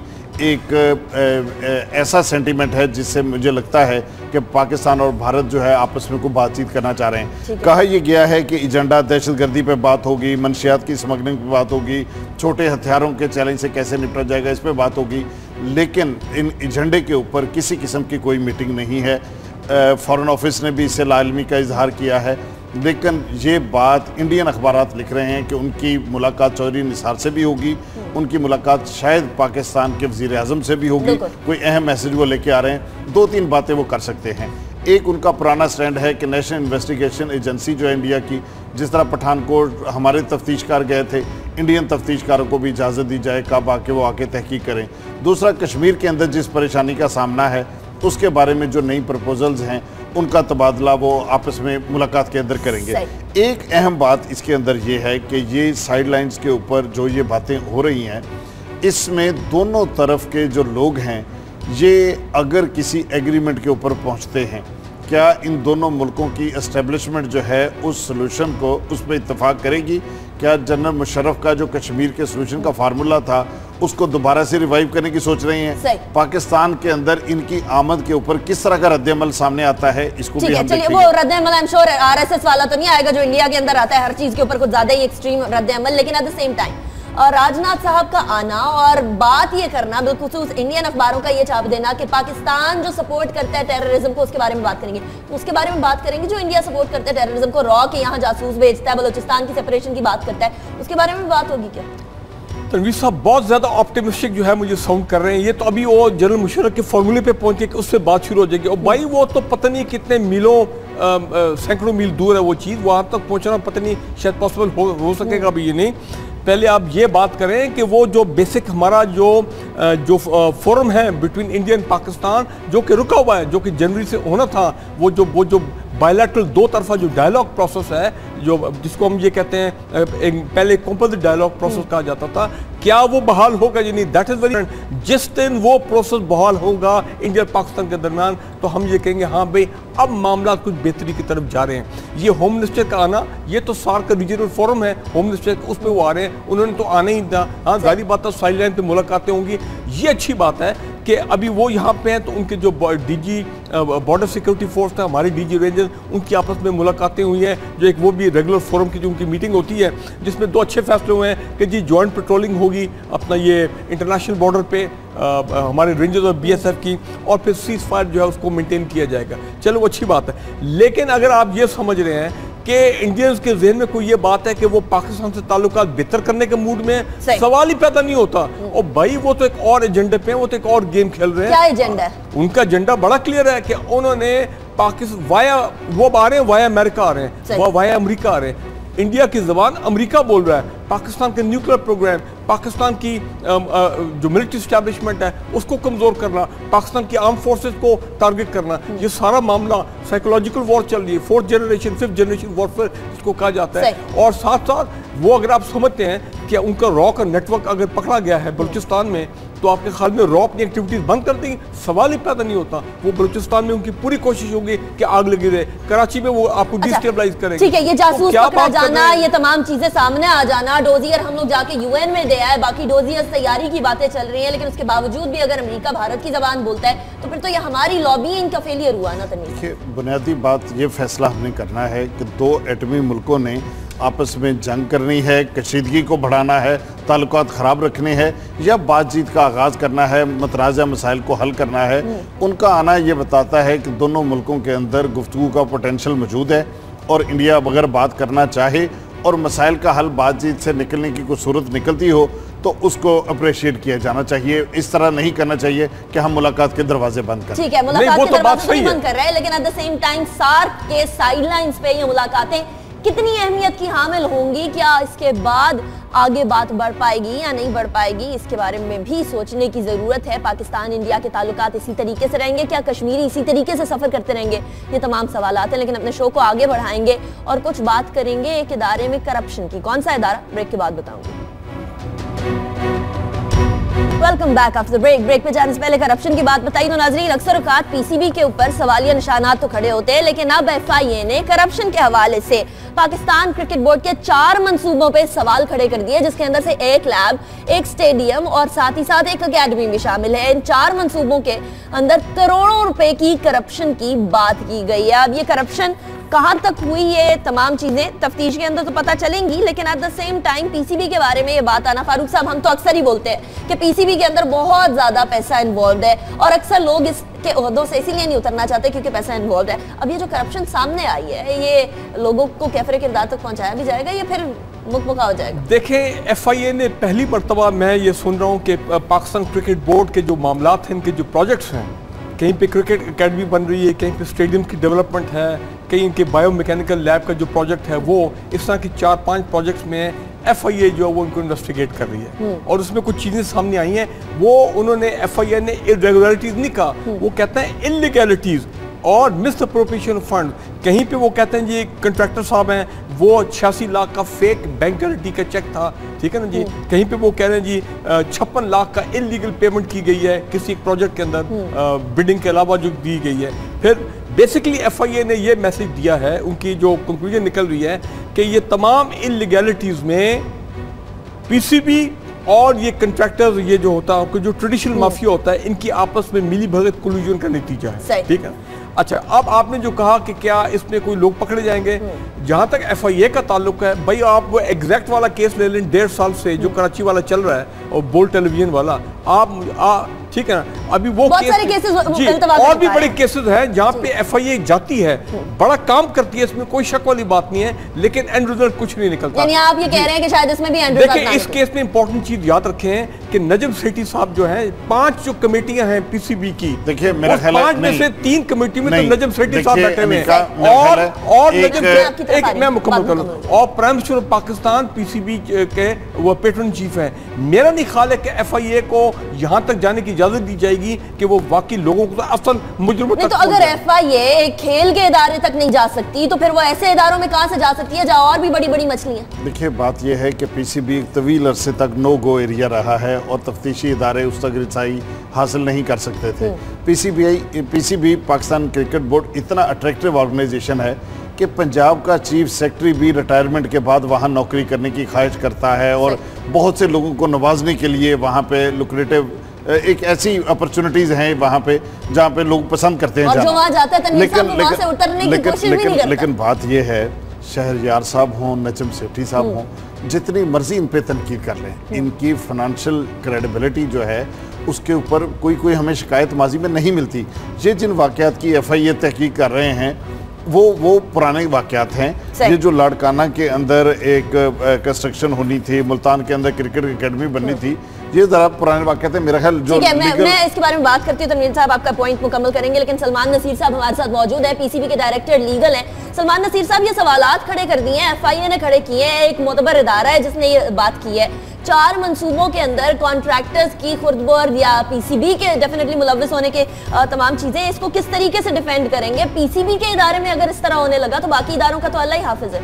एक ऐसा सेंटीमेंट है जिससे मुझे लगता है कि पाकिस्तान और भारत जो है आपस में कोई बातचीत करना चाह रहे हैं। कहा यह गया है कि एजेंडा दहशतगर्दी पे बात होगी, मनशियात की स्मगलिंग पे बात होगी, छोटे हथियारों के चैलेंज से कैसे निपटा जाएगा इस पे बात होगी, लेकिन इन एजेंडे के ऊपर किसी किस्म की कोई मीटिंग नहीं है। फॉरेन ऑफिस ने भी इससे लाइलमी का इजहार किया है, लेकिन ये बात इंडियन अखबारात लिख रहे हैं कि उनकी मुलाकात चौधरी निसार से भी होगी, उनकी मुलाकात शायद पाकिस्तान के वज़ीर आज़म से भी होगी। कोई अहम मैसेज वो लेके आ रहे हैं। 2-3 बातें वो कर सकते हैं। एक, उनका पुराना स्टैंड है कि नेशनल इन्वेस्टिगेशन एजेंसी जो है इंडिया की, जिस तरह पठानकोट हमारे तफ्तीशकार गए थे, इंडियन तफ्तीशकारों को भी इजाज़त दी जाए कब आके वो आके तहकीक करें। दूसरा, कश्मीर के अंदर जिस परेशानी का सामना है उसके बारे में जो नई प्रपोजल्स हैं उनका तबादला वो आपस में मुलाकात के अंदर करेंगे। एक अहम बात इसके अंदर ये है कि ये साइडलाइंस के ऊपर जो ये बातें हो रही हैं, इसमें दोनों तरफ के जो लोग हैं ये अगर किसी एग्रीमेंट के ऊपर पहुंचते हैं, क्या इन दोनों मुल्कों की एस्टेब्लिशमेंट जो है उस सलूशन को उस पर इत्तफाक करेगी? क्या जनरल मुशर्रफ का जो कश्मीर के सलूशन का फार्मूला था उसको दोबारा से रिवाइव करने की सोच रही हैं? पाकिस्तान के अंदर इनकी आमद के ऊपर किस तरह का रद्द-ए-अमल सामने आता है, इसको भी हम देखेंगे। वो रद्द-ए-अमल आई एम श्योर आरएसएस वाला तो नहीं आएगा जो इंडिया के अंदर आता है हर चीज के ऊपर कुछ ज्यादा ही एक्सट्रीम रद्द-ए-अमल, लेकिन at the same time Rajnath साहब का आना और बात ये करना, बिलखुसूस इंडियन अखबारों का ये छाप देना कि पाकिस्तान जो सपोर्ट करता है टेररिज्म को, उसके बारे में बात करेंगे। तो उसके बारे में बात करेंगे जो इंडिया सपोर्ट करता है टेररिज्म को, रॉ के यहाँ जासूस भेजता है, बलोचिस्तान की सेपरेशन की बात करता है, उसके बारे में बात होगी क्या? तनवीर साहब बहुत ज़्यादा ऑप्टिमिस्टिक जो है मुझे साउंड कर रहे हैं। ये तो अभी वो जनरल मुशर्रफ के फॉर्मूले पे पहुंचे कि उससे बात शुरू हो जाएगी, और भाई वो तो पता नहीं कितने मीलों सैकड़ों मील दूर है वो चीज़, वहाँ तक पहुँचना पता नहीं शायद पॉसिबल हो सकेगा अभी ये नहीं। पहले आप ये बात करें कि वो जो बेसिक हमारा जो फोरम है बिटवीन इंडिया एंड पाकिस्तान जो कि रुका हुआ है, जो कि जनवरी से होना था, वो जो बायलैटरल दो तरफा जो डायलॉग प्रोसेस है, जो जिसको हम ये कहते हैं पहले कंपोजिट डायलॉग प्रोसेस कहा जाता था, क्या वो बहाल होगा या नहीं, दैट इज़ वेरी। जिस दिन वो प्रोसेस बहाल होगा इंडिया पाकिस्तान के दरमियान, तो हम ये कहेंगे हाँ भाई अब मामला कुछ बेहतरी की तरफ जा रहे हैं। ये होम मिनिस्टर का आना, ये तो सार्क का रीजनल फोरम है, होम मिनिस्टर उस पर वो आ रहे हैं, उन्होंने तो आना ही था। हाँ जारी बात है साइड लाइन पर मुलाकातें होंगी, ये अच्छी बात है कि अभी वो यहाँ पे हैं, तो उनके जो डीजी बॉर्डर सिक्योरिटी फोर्स था, हमारे डीजी रेंजर, उनकी आपस में मुलाकातें हुई हैं, जो एक वो भी रेगुलर फोरम की जो उनकी मीटिंग होती है, जिसमें दो अच्छे फैसले हुए हैं कि जी जॉइंट पेट्रोलिंग होगी अपना ये इंटरनेशनल बॉर्डर पे हमारे रेंजर्स और बीएसएफ की, और फिर सीज फायर जो है उसको मेंटेन किया जाएगा। चलो वो अच्छी बात है, लेकिन अगर आप ये समझ रहे हैं कि इंडियंस के ज़हन में कोई ये बात है कि वो पाकिस्तान से ताल्लुकात बेहतर करने के मूड में, सवाल ही पैदा नहीं होता। और भाई वो तो एक और एजेंडे पे हैं, वो तो एक और गेम खेल रहे हैं। क्या एजेंडा है उनका? एजेंडा बड़ा क्लियर है कि उन्होंने पाकिस्तान वाया वो आ रहे हैं, वाया अमेरिका आ रहे हैं, वो वाया अमेरिका आ रहे हैं। इंडिया की ज़बान अमेरिका बोल रहा है, पाकिस्तान के न्यूक्लियर प्रोग्राम, पाकिस्तान की जो मिलिट्री एस्टैब्लिशमेंट है उसको कमज़ोर करना, पाकिस्तान की आर्म फोर्सेस को टारगेट करना, ये सारा मामला साइकोलॉजिकल वॉर चल रही है, 4th generation 5th generation warfare जिसको कहा जाता है। और साथ साथ वो अगर आप समझते हैं कि उनका रॉ का नेटवर्क अगर पकड़ा गया है बलूचिस्तान में, तो आपके ख्याल में रॉ अपनी एक्टिविटीज बंद कर देंगे? सवाल ही पैदा नहीं होता। वो बलूचिस्तान में उनकी पूरी कोशिश होगी कि आग लगी रहे, कराची में वो आपको डिस्टेबलाइज करेंगे। ठीक है, ये जासूस पकड़ा जाना, ये तमाम चीजें सामने आ जाना, डोजियर हम लोग जाके यूएन में दे आए, बाकी डोजियर तैयारी की बातें चल रही है, लेकिन उसके बावजूद भी अगर अमेरिका भारत की जबान बोलता है तो फिर तो ये हमारी लॉबिंग का फेलियर हुआ ना। तनवीर, बुनियादी बात ये फैसला हमने करना है कि दो एटमी मुल्कों ने आपस में जंग करनी है, कशीदगी को बढ़ाना है, ताल्लुकात ख़राब रखने हैं, या बातचीत का आगाज़ करना है, मतराजा मसाइल को हल करना है। उनका आना ये बताता है कि दोनों मुल्कों के अंदर गुफ्तगू का पोटेंशल मौजूद है, और इंडिया अगर बात करना चाहे और मसाइल का हल बातचीत से निकलने की कोई सूरत निकलती हो तो उसको अप्रिशिएट किया जाना चाहिए। इस तरह नहीं करना चाहिए कि हम मुलाकात के दरवाजे बंद करें। ठीक है, मुलाकात के दरवाजे नहीं बंद कर रहे हैं, लेकिन at the same time SAARC के साइडलाइंस पे ये मुलाकातें कितनी अहमियत की हामिल होंगी? क्या इसके बाद आगे बात बढ़ पाएगी या नहीं बढ़ पाएगी, इसके बारे में भी सोचने की ज़रूरत है। पाकिस्तान इंडिया के ताल्लुकात इसी तरीके से रहेंगे क्या? कश्मीरी इसी तरीके से सफ़र करते रहेंगे? ये तमाम सवालात हैं, लेकिन अपने शो को आगे बढ़ाएंगे और कुछ बात करेंगे एक इदारे में करप्शन की। कौन सा इदारा, ब्रेक के बाद बताऊंगी। Welcome back after break. Break पे जाने से पहले करप्शन की बात बताई तो नाजरीन, अक्सर औकात पीसीबी के ऊपर सवालिया निशानात तो खड़े होते हैं, लेकिन अब एफआईए ने करप्शन के हवाले से पाकिस्तान क्रिकेट बोर्ड के 4 मंसूबों पे सवाल खड़े कर दिए, जिसके अंदर से एक लैब, एक स्टेडियम और साथ ही साथ एक अकेडमी भी शामिल है। इन 4 मंसूबों के अंदर करोड़ों रुपए की करप्शन की बात की गई है। अब ये करप्शन कहां तक हुई, ये तमाम चीजें तफ्तीश के अंदर तो पता चलेंगी, लेकिन at the same time PCB के बारे में ये बात आना, फारूक साहब हम तो अक्सर ही बोलते हैं कि पीसीबी के अंदर बहुत ज्यादा पैसा इन्वॉल्व है, और अक्सर लोग इसके ओहदों से इसीलिए नहीं उतरना चाहते क्योंकि पैसा इन्वॉल्व है। अब ये जो करप्शन सामने आई है, ये लोगों को कैफरे किरदार तक पहुंचाया भी जाएगा या फिर मुकमुका हो जाएगा? देखें, एफआईए ने पहली मरतबा मैं ये सुन रहा हूँ कि पाकिस्तान क्रिकेट बोर्ड के जो मामलात हैं, इनके जो प्रोजेक्ट्स हैं, कहीं पे क्रिकेट एकेडमी बन रही है, कहीं पे स्टेडियम की डेवलपमेंट है, कहीं इनके बायोमैकेनिकल लैब का जो प्रोजेक्ट है, वो इस तरह की 4-5 प्रोजेक्ट्स में एफआईए जो है वो उनको इन्वेस्टिगेट कर रही है। और उसमें कुछ चीज़ें सामने आई हैं, वो उन्होंने एफआईए ने इरेगुलरिटीज़ नहीं कहा, वो कहते हैं इलीगैलिटीज़ और मिसअप्रोप्रिएशन फंड। कहीं पे वो कहते हैं जी कंट्रैक्टर साहब हैं, वो 86 लाख का फेक बैंक गारंटी का चेक था, ठीक है ना जी। कहीं पे वो कह रहे हैं जी 56 लाख का इलीगल पेमेंट की गई है किसी एक प्रोजेक्ट के अंदर, बिडिंग के अलावा जो दी गई है। फिर बेसिकली एफआईए ने ये मैसेज दिया है, उनकी जो कंक्लूजन निकल रही है कि ये तमाम इलीगैलिटीज़ में पीसीबी और ये कंट्रैक्टर्स, ये जो होता है जो ट्रेडिशनल माफिया होता है, इनकी आपस में मिली भगत कोलिजन का नतीजा है, ठीक है। अच्छा, अब आपने जो कहा कि क्या इसमें कोई लोग पकड़े जाएंगे, जहां तक एफआईए का ताल्लुक है, भाई आप वो एग्जैक्ट वाला केस ले लें 1.5 साल से जो कराची वाला चल रहा है और बोल टेलीविजन वाला, आप ठीक है ना। अभी वो बहुत सारे केसेस जी, और भी बड़े केसेस हैं जहाँ पे FIA जाती है, बड़ा काम करती है, इसमें कोई शक वाली बात नहीं है, लेकिन एंड रिजल्ट कुछ नहीं निकलता। यानी आप ये कह रहे हैं कि शायद इसमें भी एंड रिजल्ट देखिए, इस केस में इंपॉर्टेंट चीज याद रखें कि नजम सेठी साहब जो हैं, 5 जो कमेटियां हैं PCB की, देखिए मेरा ख्याल है 5 में से 3 कमेटी में तो नजम सेठी साहब बैठे हुए हैं, और मैं मुकम्मल कर लूं, और prime minister of Pakistan PCB के वो पेट्रन चीफ हैं। मेरा नहीं ख्याल है कि FIA को यहां तक जाने की इजाजत दी जाएगी कि वो वाकई लोगों को असल मुजरिमों तक। तो अगर FIA एक खेल के इदारे तक नहीं जा सकती तो फिर वो ऐसे इदारों में कहां से जा सकती है जहां और भी बड़ी बड़ी मछलियां? देखिए, बात यह है कि PCB एक तवील अरसे तक नो गो एरिया रहा है और तफ्तीशी इदारे उस तक रसाई हासिल नहीं कर सकते थे। PCB पाकिस्तान क्रिकेट बोर्ड इतना अट्रैक्टिव ऑर्गेनाइजेशन है कि पंजाब का चीफ सेक्रेटरी भी रिटायरमेंट के बाद वहाँ नौकरी करने की ख्वाहिश करता है और बहुत से लोगों को नवाजने के लिए वहाँ पे लुक्रेटिव एक ऐसी अपॉर्चुनिटीज़ हैं वहाँ पे जहाँ पे लोग पसंद करते हैं जाना। जो वहाँ जाता है लेकिन बात ये है, शहरयार साहब हों, नजम सेठी साहब हों, जितनी मर्जी इन पे तनकीद कर लें, इनकी फाइनेंशियल क्रेडिबिलिटी जो है उसके ऊपर कोई हमें शिकायत माजी में नहीं मिलती। ये जिन वाक़यात की FIA तहकीक कर रहे हैं वो पुराने वाक़यात हैं। ये जो लाड़काना के अंदर एक कंस्ट्रक्शन होनी थी, मुल्तान के अंदर क्रिकेट एकेडमी बननी थी, ये ज़रा पुराने वाक़यात है। मेरा ख्याल जो मैं इसके बारे में बात करती हूँ, तनवीर साहब आपका पॉइंट मुकम्मल करेंगे, लेकिन सलमान नसीर साहब हमारे साथ मौजूद है, PCB के डायरेक्टर लीगल हैं। सलमान नसीर साहब, ये सवालात खड़े कर दिए हैं, FIA ने खड़े किए हैं, एक मोतबर इदारा है जिसने ये बात की है। 4 मंसूबों के अंदर कॉन्ट्रैक्टर्स की खुर्दबर्द या PCB के डेफिनेटली मुलव्वस होने के तमाम चीजें, इसको किस तरीके से डिफेंड करेंगे? PCB के इदारे में अगर इस तरह होने लगा तो बाकी इदारों का तो अल्लाह ही हाफिज है।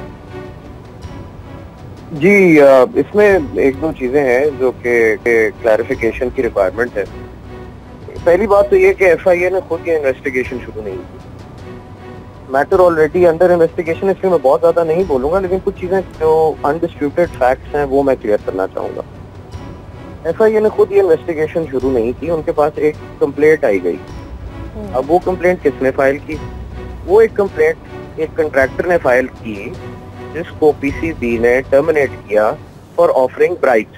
जी, इसमें एक दो चीजें हैं जो कि क्लैरिफिकेशन की रिक्वायरमेंट है। पहली बात तो ये कि FIA ने खुद ये इन्वेस्टिगेशन शुरू नहीं की, मैटर ऑलरेडी अंडर इन्वेस्टिगेशन, इसलिए मैं बहुत ज्यादा नहीं बोलूंगा, लेकिन कुछ चीजें जो अनडिस्प्यूटेड फैक्ट्स हैं वो मैं क्लियर करना चाहूंगा। FIA ने खुद ये इन्वेस्टिगेशन शुरू नहीं की, उनके पास एक कंप्लेंट आई गई। अब वो कंप्लेंट किसने फाइल की? वो एक कंप्लेंट एक कंट्रैक्टर ने फाइल की जिसको PCB ने टर्मिनेट किया फॉर ऑफरिंग ब्राइट,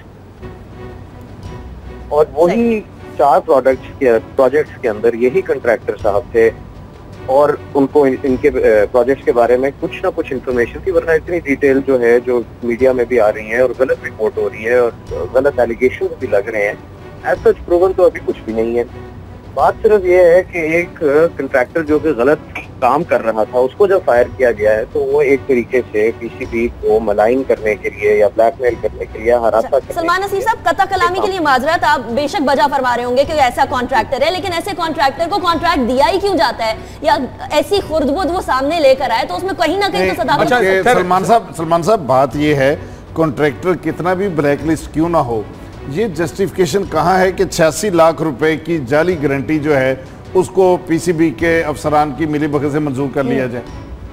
और वही 4 प्रोजेक्ट्स के अंदर यही कंट्रैक्टर साहब थे और उनको इनके प्रोजेक्ट्स के बारे में कुछ ना कुछ इन्फॉर्मेशन थी, वरना इतनी डिटेल जो है जो मीडिया में भी आ रही है और गलत रिपोर्ट हो रही है और गलत एलिगेशन भी लग रहे हैं, एज सच प्रूवन तो अभी कुछ भी नहीं है। बात सिर्फ ये है कि एक कंट्रैक्टर जो कि गलत काम कर रहा था उसको जब फायर किया गया है तो वो एक तरीके से PCB को मलाइन करने के लिए या ब्लैकमेल करने के लिए, हरासा करने। सलमान नसीर साहब, कता कलामी के लिए माजरत, आप बेशक बजा फरमा रहे होंगे कि ऐसा कॉन्ट्रैक्टर है, लेकिन ऐसे कॉन्ट्रैक्टर को कॉन्ट्रैक्ट दिया ही क्यों जाता है? या ऐसी खुर्दबुर्द वो सामने लेकर आए तो उसमें कहीं ना कहीं तो सदाकत। सलमान साहब, बात ये है कॉन्ट्रैक्टर कितना भी ब्लैक लिस्ट क्यों ना हो, ये जस्टिफिकेशन कहाँ है कि 86 लाख रुपए की जाली गारंटी जो है उसको PCB के अफसरान की मिली भगत से मंजूर कर लिया जाए?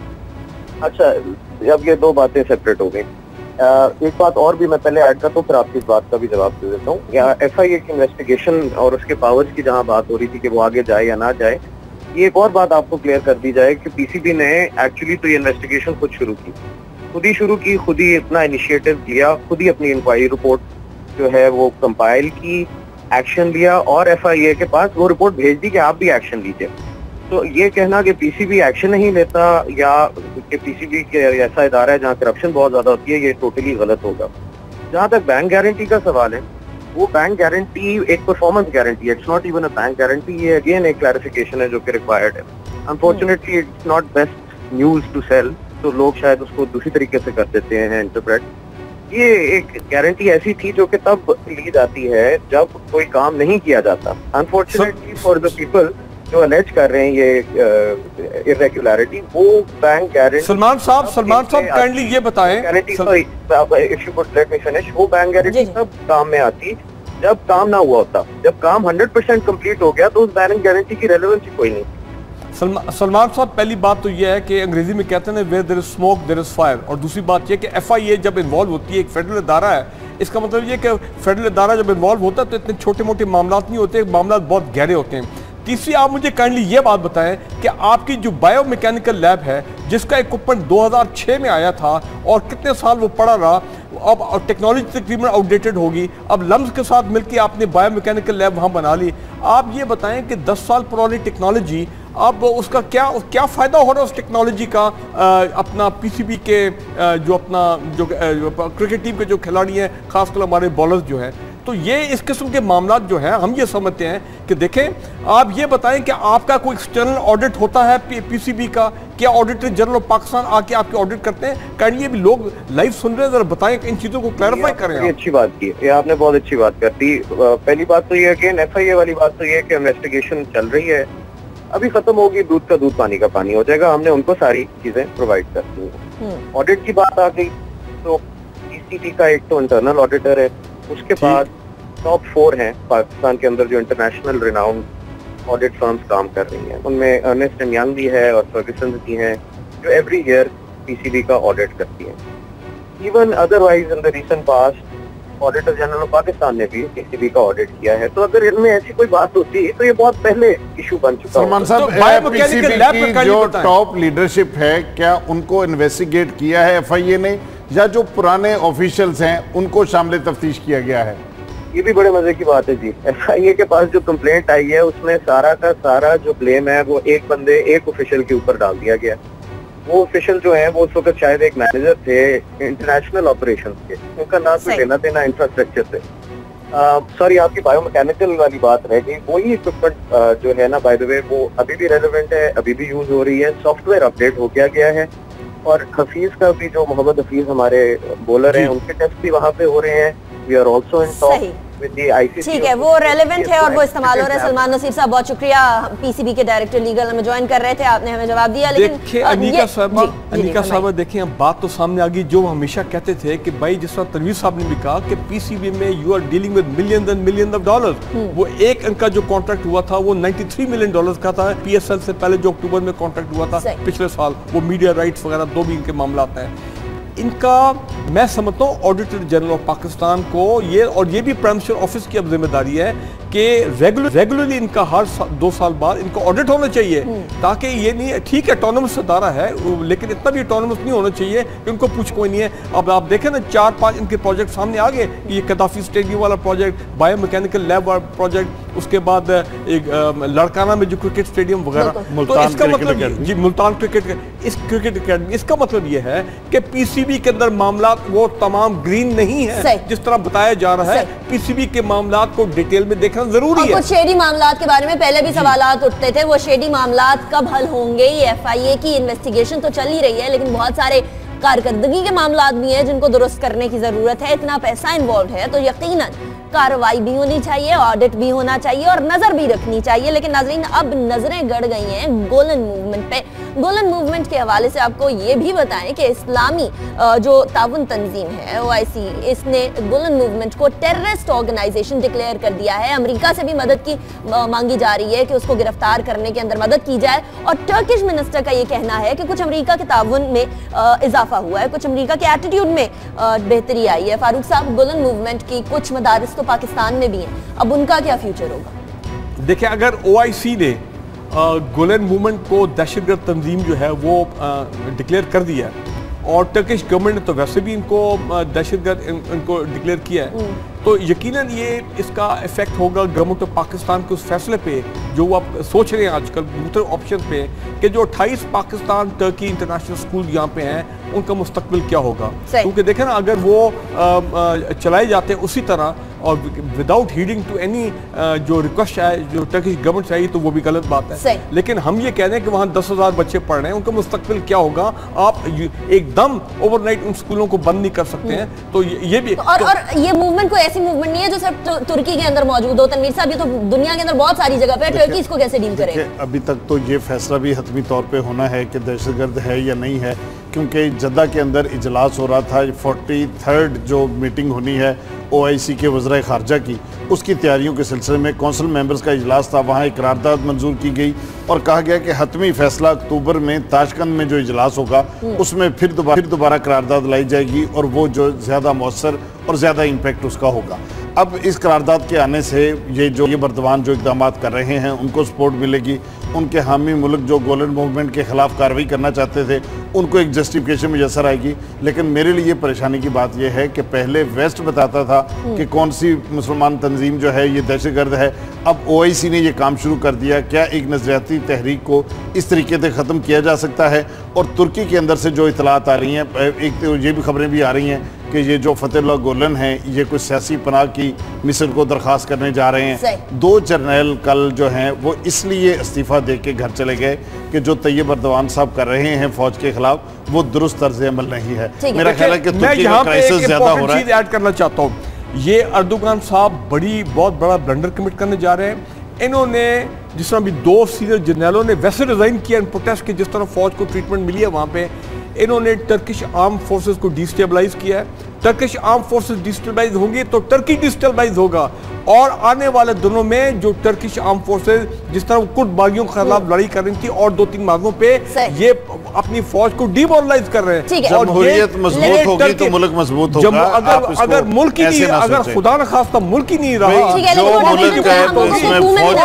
अच्छा, अब ये दो बातें सेपरेट हो गई। एक बात और भी मैं पहले ऐड करता हूँ, फिर आपकी इस बात का भी जवाब दे देता हूँ। या FIA की इन्वेस्टिगेशन और उसके पावर्स की जहाँ बात हो रही थी कि वो आगे जाए या ना जाए, ये एक और बात आपको क्लियर कर दी जाए कि PCB ने एक्चुअली तो ये इन्वेस्टिगेशन खुद शुरू की, खुद ही अपना इनिशिएटिव लिया, खुद ही अपनी इंक्वायरी रिपोर्ट जो है वो कंपाइल की, एक्शन लिया और FIA के पास वो रिपोर्ट भेज दी कि आप भी एक्शन लीजिए। तो ये कहना कि PCB एक्शन नहीं लेता या कि PCB के ऐसा इदारा है जहाँ करप्शन बहुत ज्यादा होती है, ये टोटली गलत होगा। जहाँ तक बैंक गारंटी का सवाल है, वो बैंक गारंटी एक परफॉर्मेंस गारंटी है, it's not even a bank guarantee. ये अगेन एक क्लैरिफिकेशन है जो कि रिक्वायर्ड है। Unfortunately it's not best news to sell, तो लोग शायद उसको दूसरी तरीके से कर देते हैं इंटरप्रेट। ये एक गारंटी ऐसी थी जो कि तब ली जाती है जब कोई काम नहीं किया जाता। अनफॉर्चुनेटली फॉर द पीपल जो अलेज कर रहे हैं ये इरेगुलरिटी, वो बैंक गारंटी। सलमान साहब काइंडली ये बताएं, guarantee, sorry if you could let me finish, वो बैंक गारंटी तब काम में आती जब काम ना हुआ होता। जब काम 100% कंप्लीट हो गया तो उस बैंक गारंटी की रेलेवेंसी कोई नहीं। सलमान साहब, पहली बात तो यह है कि अंग्रेजी में कहते हैं where there is smoke there is fire, और दूसरी बात यह कि FIA जब इन्वॉल्व होती है, एक फेडरल इदारा है, इसका मतलब ये कि फेडरल इदारा जब इन्वॉल्व होता है तो इतने छोटे मोटे मामला नहीं होते, मामला बहुत गहरे होते हैं। तीसरी, आप मुझे काइंडली ये बात बताएं कि आपकी जो बायोमैकेनिकल लैब है जिसका इक्विपमेंट 2006 में आया था और कितने साल वो पड़ा रहा, अब टेक्नोलॉजी तकरीबन आउटडेटेड होगी, अब लम्स के साथ मिलकर आपने बायोमैकेनिकल लैब वहाँ बना ली। आप ये बताएं कि 10 साल पुरानी टेक्नोलॉजी, अब उसका क्या फ़ायदा हो रहा है उस टेक्नोलॉजी का अपना पीसीबी के जो अपना जो क्रिकेट टीम के जो खिलाड़ी हैं, खासकर हमारे बॉलर्स जो हैं। तो ये इस किस्म के मामलात जो हैं हम ये समझते हैं कि देखें, आप ये बताएं कि आपका कोई एक्सटर्नल ऑडिट होता है पीसीबी का, क्या ऑडिटर जनरल ऑफ पाकिस्तान आके आपके ऑडिट करते हैं? कहीं ये भी लोग लाइव सुन रहे हैं, जरा बताएं, इन चीज़ों को क्लैरिफाई करें। अच्छी बात की, ये आपने बहुत अच्छी बात कर दी। पहली बात तो ये है कि एफआईए वाली बात तो ये है कि इन्वेस्टिगेशन चल रही है, अभी खत्म होगी, दूध का दूध पानी का पानी हो जाएगा, हमने उनको सारी चीजें प्रोवाइड कर दी हैं। ऑडिट की बात आ गई तो ईसीटी का एक तो इंटरनल ऑडिटर है, उसके बाद टॉप 4 हैं पाकिस्तान के अंदर जो इंटरनेशनल रिनाउंड ऑडिट फर्म्स काम कर रही हैं, उनमें अर्नेस्ट एंड यंग भी है और फर्ग्यूसन भी हैं जो एवरी ईयर पीसीबी का ऑडिट करती हैं। Even otherwise in the recent past auditor general of Pakistan ने भी पीसीबी का ऑडिट किया है। तो अगर इनमें ऐसी कोई बात होती है तो ये बहुत पहले इशू बन चुका है। साहब, पीसीबी की जो टॉप लीडरशिप है, क्या उनको इन्वेस्टिगेट किया है एफआईए ने, या जो पुराने ऑफिशियल्स हैं उनको शामिल तफ्तीश किया गया है? ये भी बड़े मजे की बात है जी। एफआईए के पास जो कंप्लेंट आई है उसमें सारा का सारा जो ब्लेम है वो एक ऑफिशियल के ऊपर डाल दिया गया। वो ऑफिशियल जो है वो उस वक्त शायद एक मैनेजर थे इंटरनेशनल ऑपरेशंस के, उनका नाम कोई लेना देना इंफ्रास्ट्रक्चर से। सॉरी, आपकी बायोमैकेनिकल वाली बात रह गई। वही इक्विपमेंट जो है ना, बाय द वे, वो अभी भी रेलेवेंट है, अभी भी यूज हो रही है, सॉफ्टवेयर अपडेट हो गया है। और हफीज का भी, जो मोहम्मद हफीज हमारे बॉलर हैं, उनके टेस्ट भी वहाँ पे हो रहे हैं। We are also in talk with the ICC. ठीक है, वो रेलेवेंट है और वो इस्तेमाल हो रहा है। सलमान नसीर साहब, बहुत शुक्रिया, पीसीबी के डायरेक्टर लीगल हमें ज्वाइन कर रहे थे, आपने हमें जवाब दिया। लेकिन देखिए अनिका साहब, देखिए बात तो सामने आ गई जो हमेशा कहते थे कि भाई, जिस तरह तनवीर साहब ने भी कहा कि पीसीबी में you are dealing with millions and millions of dollars. वो एक इनका जो कॉन्ट्रैक्ट हुआ था वो 93 मिलियन डॉलर्स का था, पीएसएल से पहले जो अक्टूबर में कॉन्ट्रैक्ट हुआ था पिछले साल। वो मीडिया राइट्स वगैरह दो भी इनके मामला आते हैं। इनका मैं समझता हूँ ऑडिटर जनरल ऑफ पाकिस्तान को ये भी प्राइम मिनिस्टर ऑफिस की अब जिम्मेदारी है कि रेगुलरली इनका हर 2 साल बाद इनको ऑडिट होना चाहिए, ताकि ये नहीं, ठीक है ऑटोनोमस अदारा है लेकिन इतना भी ऑटोनोमस नहीं होना चाहिए कि उनको पूछ कोई नहीं है। अब आप देखें ना 4-5 इनके प्रोजेक्ट सामने आ गए, ये कदाफी स्टेडियम वाला प्रोजेक्ट, बायोमैकेनिकल लैब वाला प्रोजेक्ट, उसके बाद एक लड़काना में जो क्रिकेट स्टेडियम वगैरह। तो इसका मतलब जी मुल्तान क्रिकेट अकेडमी, इसका मतलब ये है कि पीसीबी के अंदर मामला वो तमाम ग्रीन नहीं है जिस तरह बताया जा रहा है। पीसीबी के मामला को डिटेल में देखना जरूरी है। कुछ शेडी मामलात के बारे में पहले भी सवालात उठते थे, वो शेडी मामलात कब हल होंगे? ये एफआईए की इन्वेस्टिगेशन तो चल ही रही है, लेकिन बहुत सारे कारकर्दगी के मामलात भी हैं जिनको दुरुस्त करने की जरूरत है। इतना पैसा इन्वॉल्व है तो यकीनन कार्रवाई भी होनी चाहिए, ऑडिट भी होना चाहिए और नजर भी रखनी चाहिए। लेकिन नाज़रीन, अब नजरें गड़ गई हैं गोलन मूवमेंट पे। गोलन मूवमेंट के हवाले से आपको ये भी बताएं कि इस्लामी जो ताउन तंजीम है OIC, इसने गोलन मूवमेंट को टेररिस्ट ऑर्गेनाइजेशन डिक्लेयर कर दिया है। अमेरिका से भी मदद की मांगी जा रही है कि उसको गिरफ्तार करने के अंदर मदद की जाए। और टर्किश मिनिस्टर का ये कहना है कि कुछ अमेरिका के ताउन में इजाफा हुआ है, कुछ अमेरिका के एटीट्यूड में बेहतरी आई है। फारूक साहब, गोलन मूवमेंट की कुछ मदारिस तो पाकिस्तान में भी हैं, अब उनका क्या फ्यूचर होगा? देखिए, अगर OIC ने गोलन मूवमेंट को दहशतगर्द तंजीम जो है वो डिक्लेयर कर दिया है और टर्किश गवर्नमेंट ने तो वैसे भी इनको दहशतगर्द इनको डिक्लेयर किया है, तो यकीनन ये इसका इफेक्ट होगा गवर्नमेंट ऑफ पाकिस्तान के उस फैसले पे जो वो आप सोच रहे हैं आजकल मुख्तलिफ ऑप्शन पे कि जो 28 पाकिस्तान टर्की इंटरनेशनल स्कूल यहाँ पे हैं उनका मुस्तकबिल क्या होगा। क्योंकि देखें ना, अगर वो चलाए जाते हैं उसी तरह और विदाउट हीडिंग टू एनी जो रिक्वेस्ट है जो टर्किश गवर्नमेंट से आई, तो वो भी गलत बात है। लेकिन हम ये कह रहे हैं कि वहाँ 10,000 बच्चे पढ़ रहे हैं, उनका मुस्तकबिल क्या होगा? आप एकदम ओवरनाइट उन स्कूलों को बंद नहीं कर सकते हैं। तो ये भी और ये मूवमेंट कोई ऐसी मूवमेंट नहीं है जो सिर्फ तुर्की के अंदर मौजूद हो। तनवीर साहब, ये तो दुनिया के अंदर बहुत सारी जगह पे, टर्की इसको कैसे डील करेगा? अभी तक तो ये फैसला भी हतमी तौर पे होना है कि दहशतगर्द है या नहीं है, क्योंकि जद्दा के अंदर इजलास हो रहा था, 43rd जो मीटिंग होनी है OIC के वज़राए ख़ारजा की, उसकी तैयारियों के सिलसिले में कौंसिल मेंबर्स का इजलास था। वहाँ एक करारदाद मंजूर की गई और कहा गया कि हतमी फैसला अक्टूबर में ताशकंद में जो इजलास होगा उसमें फिर दोबारा करारदाद लाई जाएगी और वो जो ज़्यादा मौसर और ज़्यादा इम्पैक्ट उसका होगा। अब इस करारदाद के आने से ये बर्दवान जो इक़दाम कर रहे हैं उनको सपोर्ट मिलेगी। उनके हामी मुल्क जो गोलन मूवमेंट के ख़िलाफ़ कार्रवाई करना चाहते थे उनको एक जस्टिफिकेशन मुयसर आएगी। लेकिन मेरे लिए परेशानी की बात यह है कि पहले वेस्ट बताता था कि कौन सी मुसलमान तंजीम जो है ये दहशतगर्द है, अब OIC ने ये काम शुरू कर दिया। क्या एक नज़रियाती तहरीक को इस तरीके से ख़त्म किया जा सकता है? और तुर्की के अंदर से जो इतलात आ रही हैं, एक तो ये भी खबरें भी आ रही हैं कि ये जो फतेहुल्लाह गुलन हैं ये कुछ सियासी पनाह की मिस्र को दरख्वास्त करने जा रहे हैं। 2 जर्नल कल जो हैं वो इसलिए इस्तीफ़ा दे के घर चले गए कि जो तैयब अर्दवान साहब कर रहे हैं फ़ौज के खिलाफ वो दुरुस्त तर्ज अमल नहीं है। मेरा ख्याल है कि तुर्की में क्राइसिस ज़्यादा हो रहा है। ऐड करना चाहता हूँ, ये अर्दोगान साहब बहुत बड़ा ब्लंडर कमिट करने जा रहे हैं। इन्होंने जिस तरह भी 2 सीनियर जर्नलों ने वैसे रिजाइन किया इन प्रोटेस्ट के, जिस तरह फौज को ट्रीटमेंट मिली है वहाँ पे, इन्होंने टर्किश आर्म फोर्सेस को डिस्टेबलाइज किया है। टर्किश आर्म फोर्सेस डिस्टेबलाइज होंगी तो टर्की डिस्टेबलाइज होगा। और आने वाले दिनों में जो टर्किश आर्म फोर्सेस जिस तरह कुर्द बागियों के खिलाफ लड़ाई कर रही थी और 2-3 मार्गों पे ये अपनी फौज को डिमोरलाइज कर रहे हैं। जमहूरियत मजबूत होगी तो मुल्क मजबूत होगा। अगर मुल्क ही नहीं, अगर खुदा न खास्ता मुल्क ही नहीं रहा, जो मुल्क है उसमें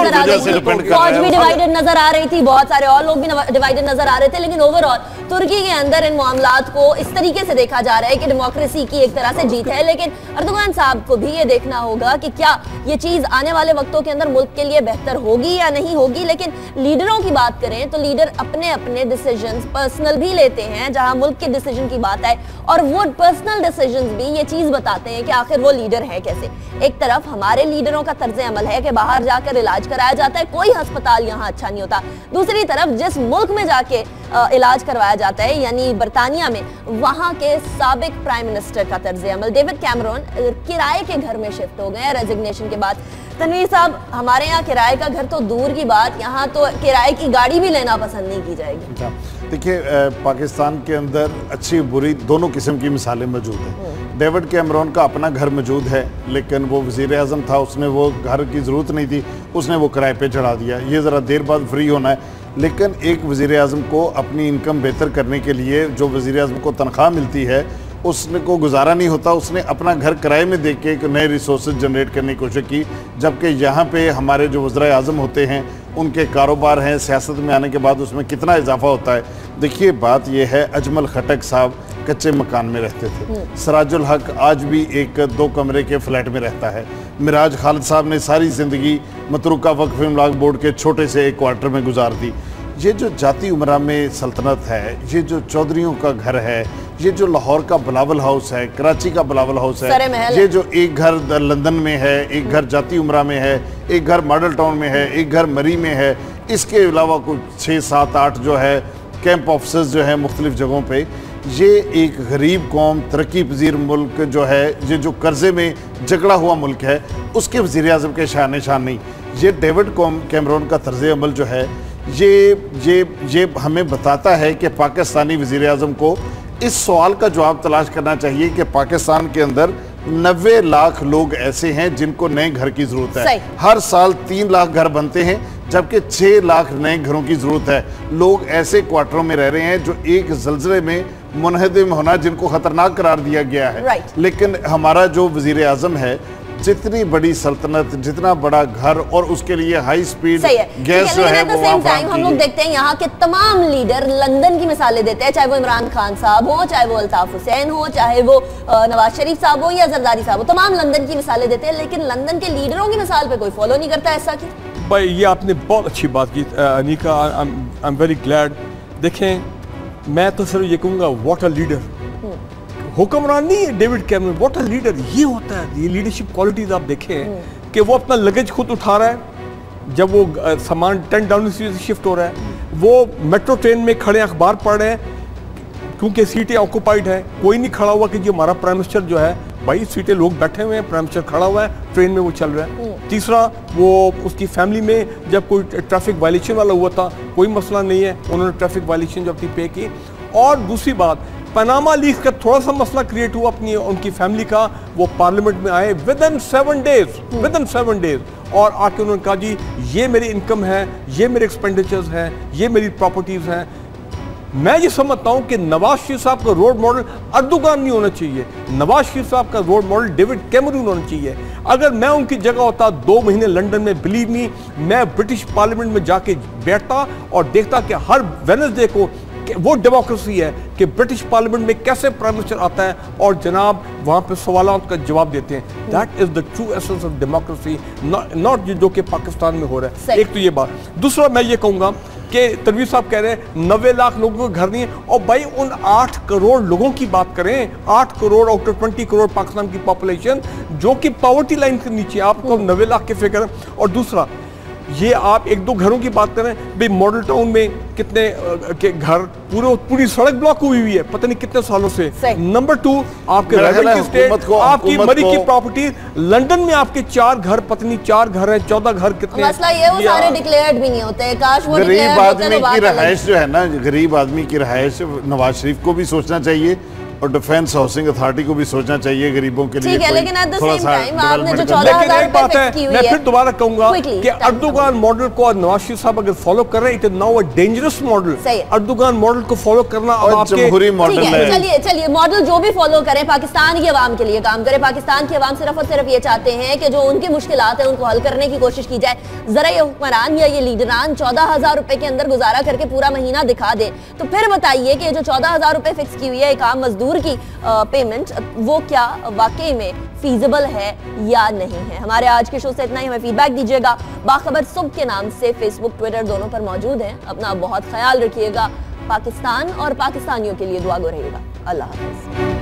फौज भी डिवाइडेड नजर आ रही थी, बहुत सारे और लोग भी डिवाइडेड नजर आ रहे थे। लेकिन ओवरऑल तुर्की के अंदर इन मामलात को इस तरीके से देखा जा रहा है कि डेमोक्रेसी की एक तरह से जीत है। लेकिन अर्दोगान साहब को भी ये देखना होगा कि क्या ये चीज आने वाले वक्तों के अंदर मुल्क के लिए बेहतर होगी या नहीं होगी। लेकिन लीडरों की बात करें तो लीडर अपने अपने डिसीजंस पर्सनल भी लेते हैं, जहां मुल्क के डिसीजन की बात है और वो पर्सनल डिसीजंस भी ये चीज बताते हैं कि आखिर वो लीडर है कैसे। एक तरफ हमारे लीडरों का तर्ज अमल है कि बाहर जाकर इलाज कराया जाता है, कोई अस्पताल यहाँ अच्छा नहीं होता। दूसरी तरफ जिस मुल्क में जाके इलाज करवाया जाता है यानी बर्तानिया में, वहां के साबिक प्राइम मिनिस्टर का तर्ज अमल डेविड कैमरॉन किराए के घर में शिफ्ट हो गए रेजिग्नेशन के बाद। तनवीर साहब, हमारे यहाँ किराए का घर तो दूर की बात, यहाँ तो किराए की गाड़ी भी लेना पसंद नहीं की जाएगी। देखिए, पाकिस्तान के अंदर अच्छी बुरी दोनों किस्म की मिसालें मौजूद हैं। डेविड कैमरॉन का अपना घर मौजूद है, लेकिन वो वज़ीर आज़म था, उसने वो घर की ज़रूरत नहीं थी, उसने वो किराए पे चढ़ा दिया। ये ज़रा देर बाद फ्री होना है। लेकिन एक वज़ीर आज़म को अपनी इनकम बेहतर करने के लिए जो वज़ीर आज़म को तनख्वाह मिलती है उसने को गुजारा नहीं होता, उसने अपना घर किराए में देख के एक नए रिसोर्सेज जनरेट करने की कोशिश की। जबकि यहाँ पे हमारे जो वज़ीर आज़म होते हैं उनके कारोबार हैं, सियासत में आने के बाद उसमें कितना इजाफा होता है। देखिए, बात यह है, अजमल खटक साहब कच्चे मकान में रहते थे, सराजुल हक आज भी एक 2 कमरे के फ्लैट में रहता है, मिराज खालिद साहब ने सारी ज़िंदगी मतरूका वक्फ इमलाक बोर्ड के छोटे से एक क्वार्टर में गुजार दी। ये जो जाती उमरा में सल्तनत है, ये जो चौधरियों का घर है, ये जो लाहौर का बिलावल हाउस है, कराची का बिलावल हाउस है, ये जो एक घर लंदन में है, एक घर जाती उमरा में है, एक घर मॉडल टाउन में है, एक घर मरी में है, इसके अलावा कुछ 6, 7, 8 जो है कैंप ऑफिस जो है मुख्तलिफ जगहों पे। ये एक गरीब कौम, तरक्की पजीर मुल्क जो है, ये जो कर्जे में जकड़ा हुआ मुल्क है, उसके वज़ीर आज़म के शान निशान नहीं। ये डेविड कैमरॉन का तर्ज अमल जो है ये हमें बताता है कि पाकिस्तानी वज़ीर आज़म को इस सवाल का जवाब तलाश करना चाहिए कि पाकिस्तान के अंदर 90 लाख लोग ऐसे हैं जिनको नए घर की ज़रूरत है। हर साल 3 लाख घर बनते हैं, जबकि 6 लाख नए घरों की ज़रूरत है। लोग ऐसे क्वार्टरों में रह रहे हैं जो एक ज़लज़ले में मुनहदिम होना, जिनको ख़तरनाक करार दिया गया है। लेकिन हमारा जो वज़ीर आज़म है, जितनी बड़ी सल्तनत, जितना बड़ा घर और उसके लिए हाई स्पीड गैस जो है वो सेम टाइम हम लोग देखते हैं यहाँ के तमाम लीडर लंदन की मिसालें देते हैं, चाहे वो इमरान खान साहब हो, चाहे वो अल्ताफ हुसैन हो, चाहे वो नवाज शरीफ साहब हो या जरदारी साहब हो, तमाम लंदन की मिसालें देते हैं। लेकिन लंदन के लीडरों की मिसाल पे कोई फॉलो नहीं करता। ऐसा क्यों? भाई, ये आपने बहुत अच्छी बात की Anika, I am very glad. देखें, मैं तो सिर्फ ये कहूँगा, व्हाट अ लीडर। हुक्मरान नहीं है David Cameron, what a leader. ये होता है, ये लीडरशिप क्वालिटीज आप देखें कि वो अपना लगेज खुद उठा रहा है, जब वो सामान 10 डाउनिंग स्ट्रीट से शिफ्ट हो रहा है, वो मेट्रो ट्रेन में खड़े अखबार पढ़ रहे हैं क्योंकि सीटें ऑक्यूपाइड है। कोई नहीं खड़ा हुआ कि जी हमारा प्राइम मिनिस्टर जो है, भाई सीटें लोग बैठे हुए हैं, प्राइम मिनिस्टर खड़ा हुआ है, ट्रेन में वो चल रहा है। तीसरा, वो उसकी फैमिली में जब कोई ट्रैफिक वायलेशन वाला हुआ था, कोई मसला नहीं है, उन्होंने ट्रैफिक वायलेशन जो अपनी पे की। और दूसरी बात, पनामा लीक्स का थोड़ा सा मसला क्रिएट हुआ अपनी उनकी फैमिली का, वो पार्लियामेंट में आए विद इन 7 डेज और आके उन्होंने कहा जी ये मेरी इनकम है, ये मेरे एक्सपेंडिचर्स हैं, ये मेरी प्रॉपर्टीज हैं। मैं ये समझता हूं कि नवाज शरीफ साहब का रोल मॉडल अर्दोगान नहीं होना चाहिए, नवाज शरीफ साहब का रोल मॉडल डेविड कैमरून होना चाहिए। अगर मैं उनकी जगह होता 2 महीने लंदन में, बिलीव मी, मैं ब्रिटिश पार्लियामेंट में जाके बैठता और देखता कि हर वेडनेसडे को वो डेमोक्रेसी है कि ब्रिटिश पार्लियामेंट में कैसे प्राइम मिनिस्टर आता है और जनाब वहां पे सवालों का जवाब देते हैं। That is the true essence of democracy, not जो कि पाकिस्तान में हो रहा है। एक तो ये बात। दूसरा मैं ये कहूंगा कि तनवीर साहब कह रहे हैं 90 लाख लोगों का घर नहीं है, और भाई उन 8 करोड़ लोगों की बात करें, 8 करोड़ आउट ऑफ 20 करोड़ पाकिस्तान की पॉपुलेशन जो कि पॉवर्टी लाइन के नीचे, आपको 90 लाख के फिगर। और दूसरा ये आप 1-2 घरों की बात करें, भाई मॉडल टाउन में कितने के घर पूरी सड़क ब्लॉक हुई हुई है पता नहीं कितने सालों से। नंबर 2 आपके आपकी मरी की प्रॉपर्टी, लंदन में आपके 4 घर, पत्नी 4 घर है, 14 घर कितने। मसला ये वो सारे डिक्लेयर्ड भी नहीं होते, काश वो गरीब आदमी की रहायश जो है ना, गरीब आदमी की रहायश नवाज शरीफ को भी सोचना चाहिए और डिफेंस हाउसिंग अथॉरिटी को भी सोचना चाहिए गरीबों के लिए। ठीक है, लेकिन एट द सेम टाइम आपने जो 14,000 रुपए फिक्स की हुई है, मैं फिर दोबारा कहूंगा कि अर्दोगान मॉडल को नवाज शरीफ साहब अगर फॉलो कर रहे हैं, it is now a dangerous model. Erdogan model को फॉलो करना अब आपके जमहूरी मॉडल है। चलिए मॉडल जो भी फॉलो करें, पाकिस्तान की आवाम के लिए काम करे। पाकिस्तान की आवाम सिर्फ और सिर्फ ये चाहते हैं कि जो उनकी मुश्किलात है उनको हल करने की कोशिश की जाए। जरा ये हुक्मरान या ये लीडरान 14,000 रुपए के अंदर गुजारा करके पूरा महीना दिखा दे, तो फिर बताइए कि जो 14,000 रुपए फिक्स की हुई है एक आम मजदूर की पेमेंट, वो क्या वाकई में फीजिबल है या नहीं है। हमारे आज के शो से इतना ही, हमें फीडबैक दीजिएगा। बाखबर सुबह के नाम से फेसबुक, ट्विटर दोनों पर मौजूद हैं। अपना बहुत ख्याल रखिएगा। पाकिस्तान और पाकिस्तानियों के लिए दुआ गो रहिएगा। अल्लाह हाफ़िज़।